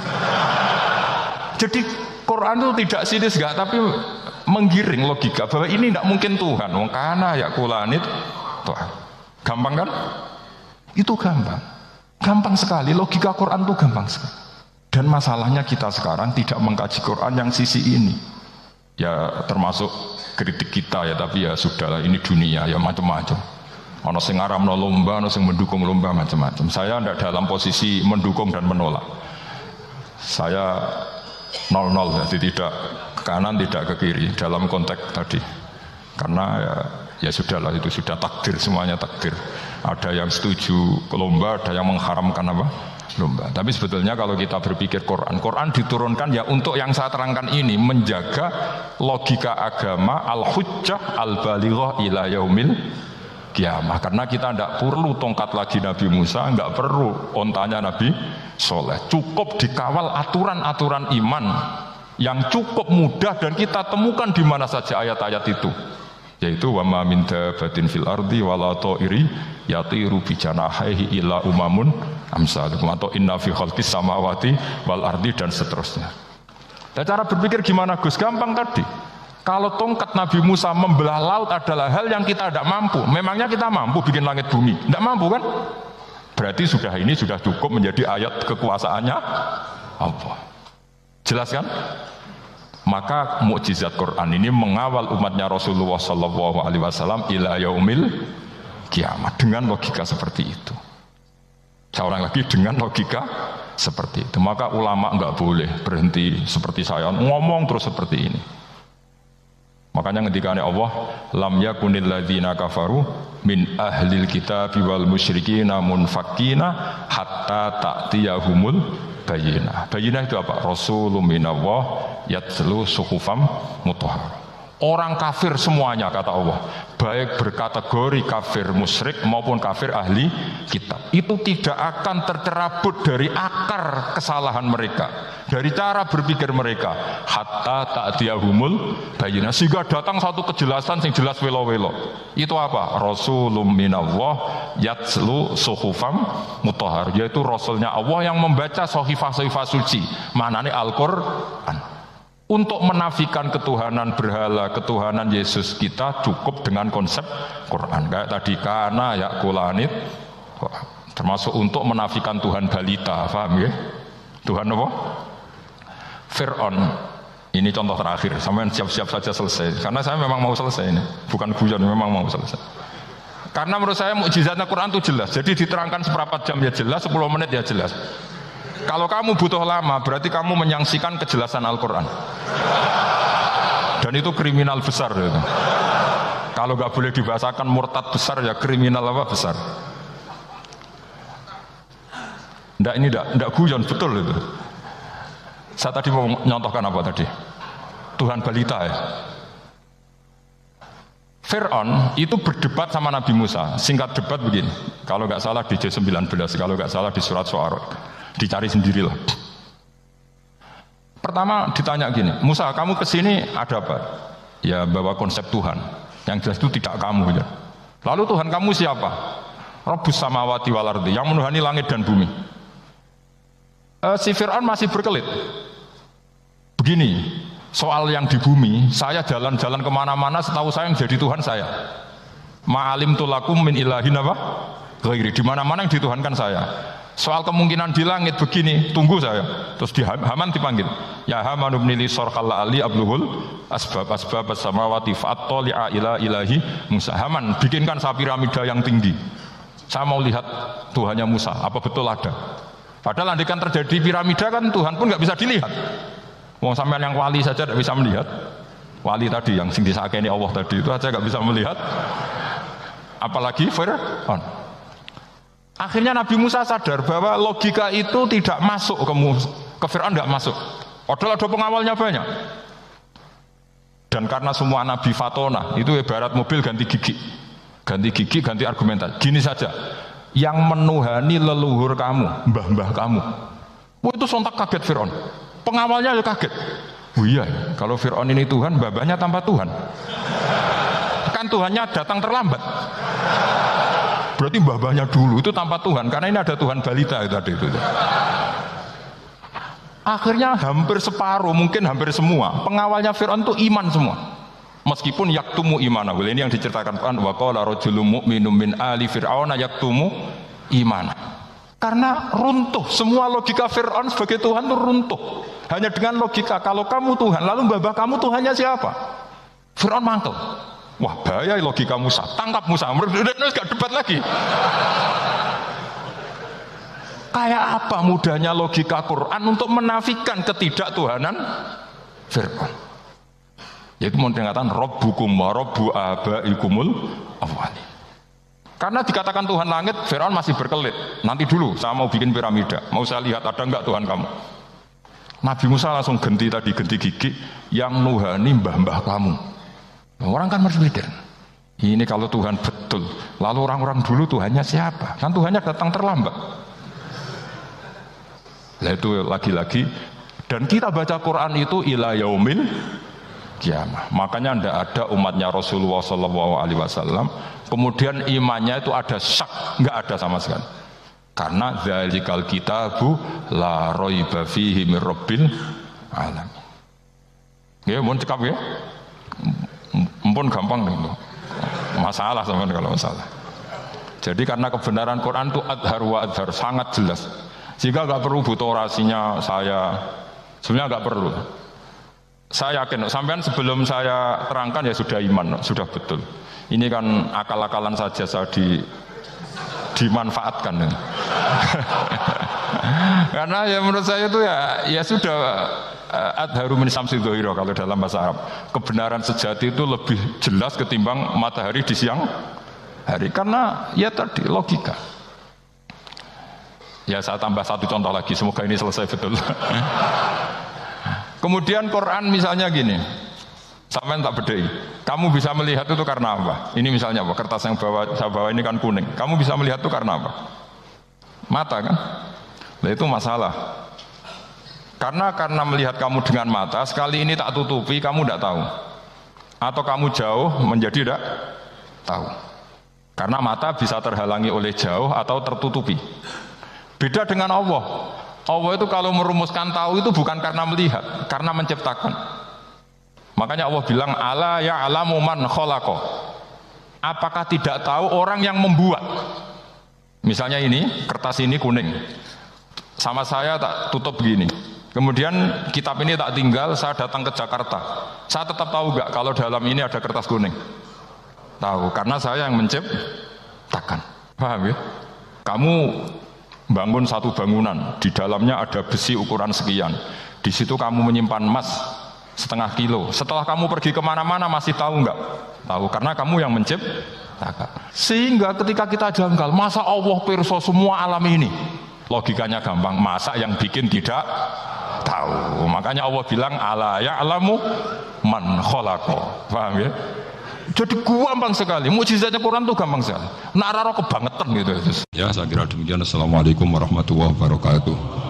Jadi Quran itu tidak sinis enggak, tapi menggiring logika bahwa ini tidak mungkin Tuhan. Wong kana yaqulanit gampang kan? Itu gampang sekali, logika Quran itu gampang sekali. Dan masalahnya kita sekarang tidak mengkaji Quran yang sisi ini. Ya termasuk kritik kita ya, tapi ya sudahlah, ini dunia ya macam-macam. Ono sing ngaramno lomba, ono sing mendukung lomba, macam-macam. Saya tidak dalam posisi mendukung dan menolak. Saya 0-0, jadi tidak ke kanan tidak ke kiri dalam konteks tadi. Karena ya sudahlah, itu sudah takdir, semuanya takdir. Ada yang setuju ke lomba, ada yang mengharamkan apa? Lomba. Tapi sebetulnya kalau kita berpikir Quran diturunkan ya untuk yang saya terangkan ini, menjaga logika agama al-hujjah al-balighah ila yaumil kiamah. Karena kita tidak perlu tongkat lagi Nabi Musa, enggak perlu ontanya Nabi Soleh. Cukup dikawal aturan-aturan iman yang cukup mudah dan kita temukan di mana saja ayat-ayat itu. Yaitu wa ma min dabatin fil ardi wala ta'iri yatiru bi janahihi illa umamun amsalukum atau inna fi khalqis samawati wal ardi dan seterusnya. Dan cara berpikir gimana Gus? Gampang tadi. Kalau tongkat Nabi Musa membelah laut adalah hal yang kita tidak mampu. Memangnya kita mampu bikin langit bumi? Tidak mampu kan? Berarti ini sudah cukup menjadi ayat kekuasaannya Allah. Jelas kan? Maka mukjizat Quran ini mengawal umatnya Rasulullah sallallahu alaihi wasallam ila yaumil kiamat dengan logika seperti itu. Saya ulang lagi, dengan logika seperti itu. Maka ulama enggak boleh berhenti seperti saya ngomong terus seperti ini. Makanya ngendikane Allah, lam yakunil ladzina kafaru min ahlil kitabi wal musyrikina munfakkina hatta ta'tiyahumul bayyinah. Bayyinah itu apa? Rasulun minallah yatlu suhufam mutahharah. Orang kafir semuanya kata Allah, baik berkategori kafir musyrik maupun kafir ahli kitab, itu tidak akan tercerabut dari akar kesalahan mereka, dari cara berpikir mereka, hatta ta'tiyahumul bayyinah, sehingga datang satu kejelasan yang jelas welo-welo. Itu apa? Rasulun minallah yatlu suhufam mutahharah, yaitu rasulnya Allah yang membaca sahifah-sahifah suci, manane Al-Qur'an. Untuk menafikan ketuhanan berhala, ketuhanan Yesus, kita cukup dengan konsep Quran. Kayak tadi kana yakulanit, termasuk untuk menafikan Tuhan balita, paham ya? Tuhan apa? Fir'aun. Ini contoh terakhir, sampai siap-siap saja selesai. Karena saya memang mau selesai ini, bukan guyon, memang mau selesai. Karena menurut saya mukjizatnya Quran itu jelas. Jadi diterangkan seperempat jam ya jelas, 10 menit ya jelas. Kalau kamu butuh lama, berarti kamu menyangsikan kejelasan Al-Quran. Dan itu kriminal besar. Gitu. Kalau nggak boleh dibahasakan murtad besar, ya kriminal apa besar. Nggak, ini nggak guyon, betul itu. Saya tadi mau nyontohkan apa tadi? Tuhan balita ya. Fir'aun itu berdebat sama Nabi Musa. Singkat debat begini, kalau nggak salah di J19, kalau nggak salah di surat Syu'ara. Dicari sendirilah. Pertama ditanya gini, Musa, kamu kesini ada apa? Ya bawa konsep Tuhan. Yang jelas itu tidak kamu ya. Lalu Tuhan kamu siapa? Rabbus samawati wal ardi, yang menuhani langit dan bumi. Si Fir'aun masih berkelit. Begini, soal yang di bumi, saya jalan-jalan kemana-mana, setahu saya yang jadi Tuhan saya. Ma'alim tulakum min ilahin apa? Ghairi, di mana-mana yang dituhankan saya. Soal kemungkinan di langit begini, tunggu saya. Terus di Haman dipanggil, ya Haman ibnili sorqal ali abluhul asbab samawati fa'attali'a ila ilahi Musa. Haman, bikinkan piramida yang tinggi. Saya mau lihat Tuhannya Musa, apa betul ada? Padahal andaikan terjadi piramida kan Tuhan pun nggak bisa dilihat. Wong sampean yang wali saja tidak bisa melihat. Wali tadi yang sing disakeni Allah tadi itu aja nggak bisa melihat. Apalagi Fir'aun. Akhirnya Nabi Musa sadar bahwa logika itu tidak masuk ke Fir'aun, tidak masuk. Padahal ada pengawalnya banyak. Dan karena semua Nabi fatona, itu ibarat mobil ganti gigi. Ganti gigi, ganti argumentasi. Gini saja, yang menuhani leluhur kamu, mbah-mbah kamu. Itu sontak kaget Fir'aun. Pengawalnya juga kaget. Oh iya, kalau Fir'aun ini Tuhan, mbah-mbahnya tanpa Tuhan. Kan Tuhannya datang terlambat. Berarti mbah-mbahnya dulu itu tanpa Tuhan, karena ini ada Tuhan balita itu tadi itu. Akhirnya hampir separuh, mungkin hampir semua pengawalnya Fir'aun itu iman semua. Meskipun yaktumu imana, ini yang diceritakan Quran, wa qala rajulun mu'minun min ali fir'auna yaktumu imana. Karena runtuh, semua logika Fir'aun sebagai Tuhan itu runtuh. Hanya dengan logika, kalau kamu Tuhan, lalu mbah kamu Tuhannya siapa? Fir'aun mangkel. Wah bahaya logika Musa, tangkap Musa, gak debat lagi. Kayak apa mudahnya logika Quran untuk menafikan ketidaktuhanan Fir'aun. Yaitu mengatakan Rabbukum wa Rabbu abaikumul awwali. Karena dikatakan Tuhan langit, Fir'aun masih berkelit. Nanti dulu, saya mau bikin piramida, mau saya lihat ada enggak Tuhan kamu. Nabi Musa langsung ganti gigi, yang nuhani mbah-mbah kamu. Orang kan berpikir, ini kalau Tuhan betul, lalu orang-orang dulu Tuhannya siapa? Kan Tuhannya datang terlambat. Nah itu lagi-lagi, dan kita baca Quran itu ila yaumil kiamah. Makanya tidak ada umatnya Rasulullah SAW, kemudian imannya itu ada syak, nggak ada sama sekali. Karena dzalikal kitabu la raiba fihi mir rabbil alamin. Ya, mohon cekap ya. Mumpun gampang nih, masalah sama kalau masalah. Jadi karena kebenaran Quran itu adhar wa adhar, sangat jelas. Jika nggak perlu butuh orasinya saya, sebenarnya nggak perlu. Saya yakin, sampean sebelum saya terangkan ya sudah iman, sudah betul. Ini kan akal-akalan saja saya dimanfaatkan. Karena ya menurut saya itu ya sudah adharu min samsi dhuhira kalau dalam bahasa Arab. Kebenaran sejati itu lebih jelas ketimbang matahari di siang hari. Karena ya tadi logika. Ya saya tambah satu contoh lagi, semoga ini selesai betul. Kemudian Quran misalnya gini, sampai tak bedai. Kamu bisa melihat itu karena apa? Ini misalnya apa? Kertas yang saya bawa ini kan kuning. Kamu bisa melihat itu karena apa? Mata kan? Nah itu masalah. Karena melihat kamu dengan mata, sekali ini tak tutupi, kamu tidak tahu. Atau kamu jauh menjadi tidak tahu. Karena mata bisa terhalangi oleh jauh atau tertutupi. Beda dengan Allah. Allah itu kalau merumuskan tahu itu bukan karena melihat, karena menciptakan. Makanya Allah bilang ala ya'lamu man khalaqa. Apakah tidak tahu orang yang membuat? Misalnya ini, kertas ini kuning. Sama saya tak tutup begini. Kemudian kitab ini tak tinggal, saya datang ke Jakarta. Saya tetap tahu enggak kalau dalam ini ada kertas kuning? Tahu, karena saya yang menciptakan. Paham ya? Kamu bangun satu bangunan, di dalamnya ada besi ukuran sekian. Di situ kamu menyimpan emas setengah kilo. Setelah kamu pergi kemana-mana masih tahu enggak? Tahu, karena kamu yang menciptakan. Sehingga ketika kita janggal, masa Allah pirsa semua alam ini? Logikanya gampang, masa yang bikin tidak tahu? Makanya Allah bilang ala ya'lamu man khalaqa. Paham ya? Jadi gampang sekali, mukjizatnya Quran itu gampang sekali. Nak raro kebangetan gitu. Ya, saya kira demikian. Assalamualaikum warahmatullahi wabarakatuh.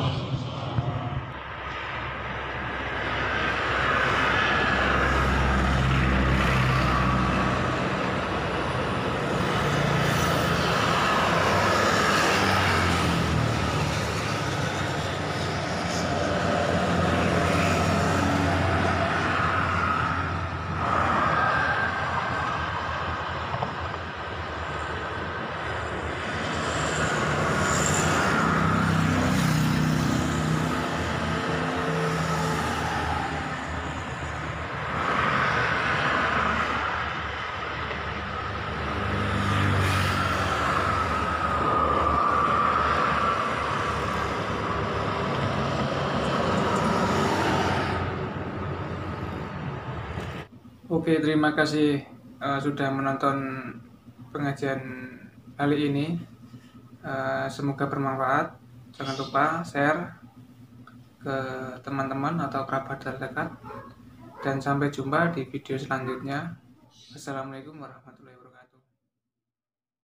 Oke, terima kasih sudah menonton pengajian kali ini. Semoga bermanfaat. Jangan lupa share ke teman-teman atau kerabat terdekat. Dan sampai jumpa di video selanjutnya. Assalamualaikum warahmatullahi wabarakatuh.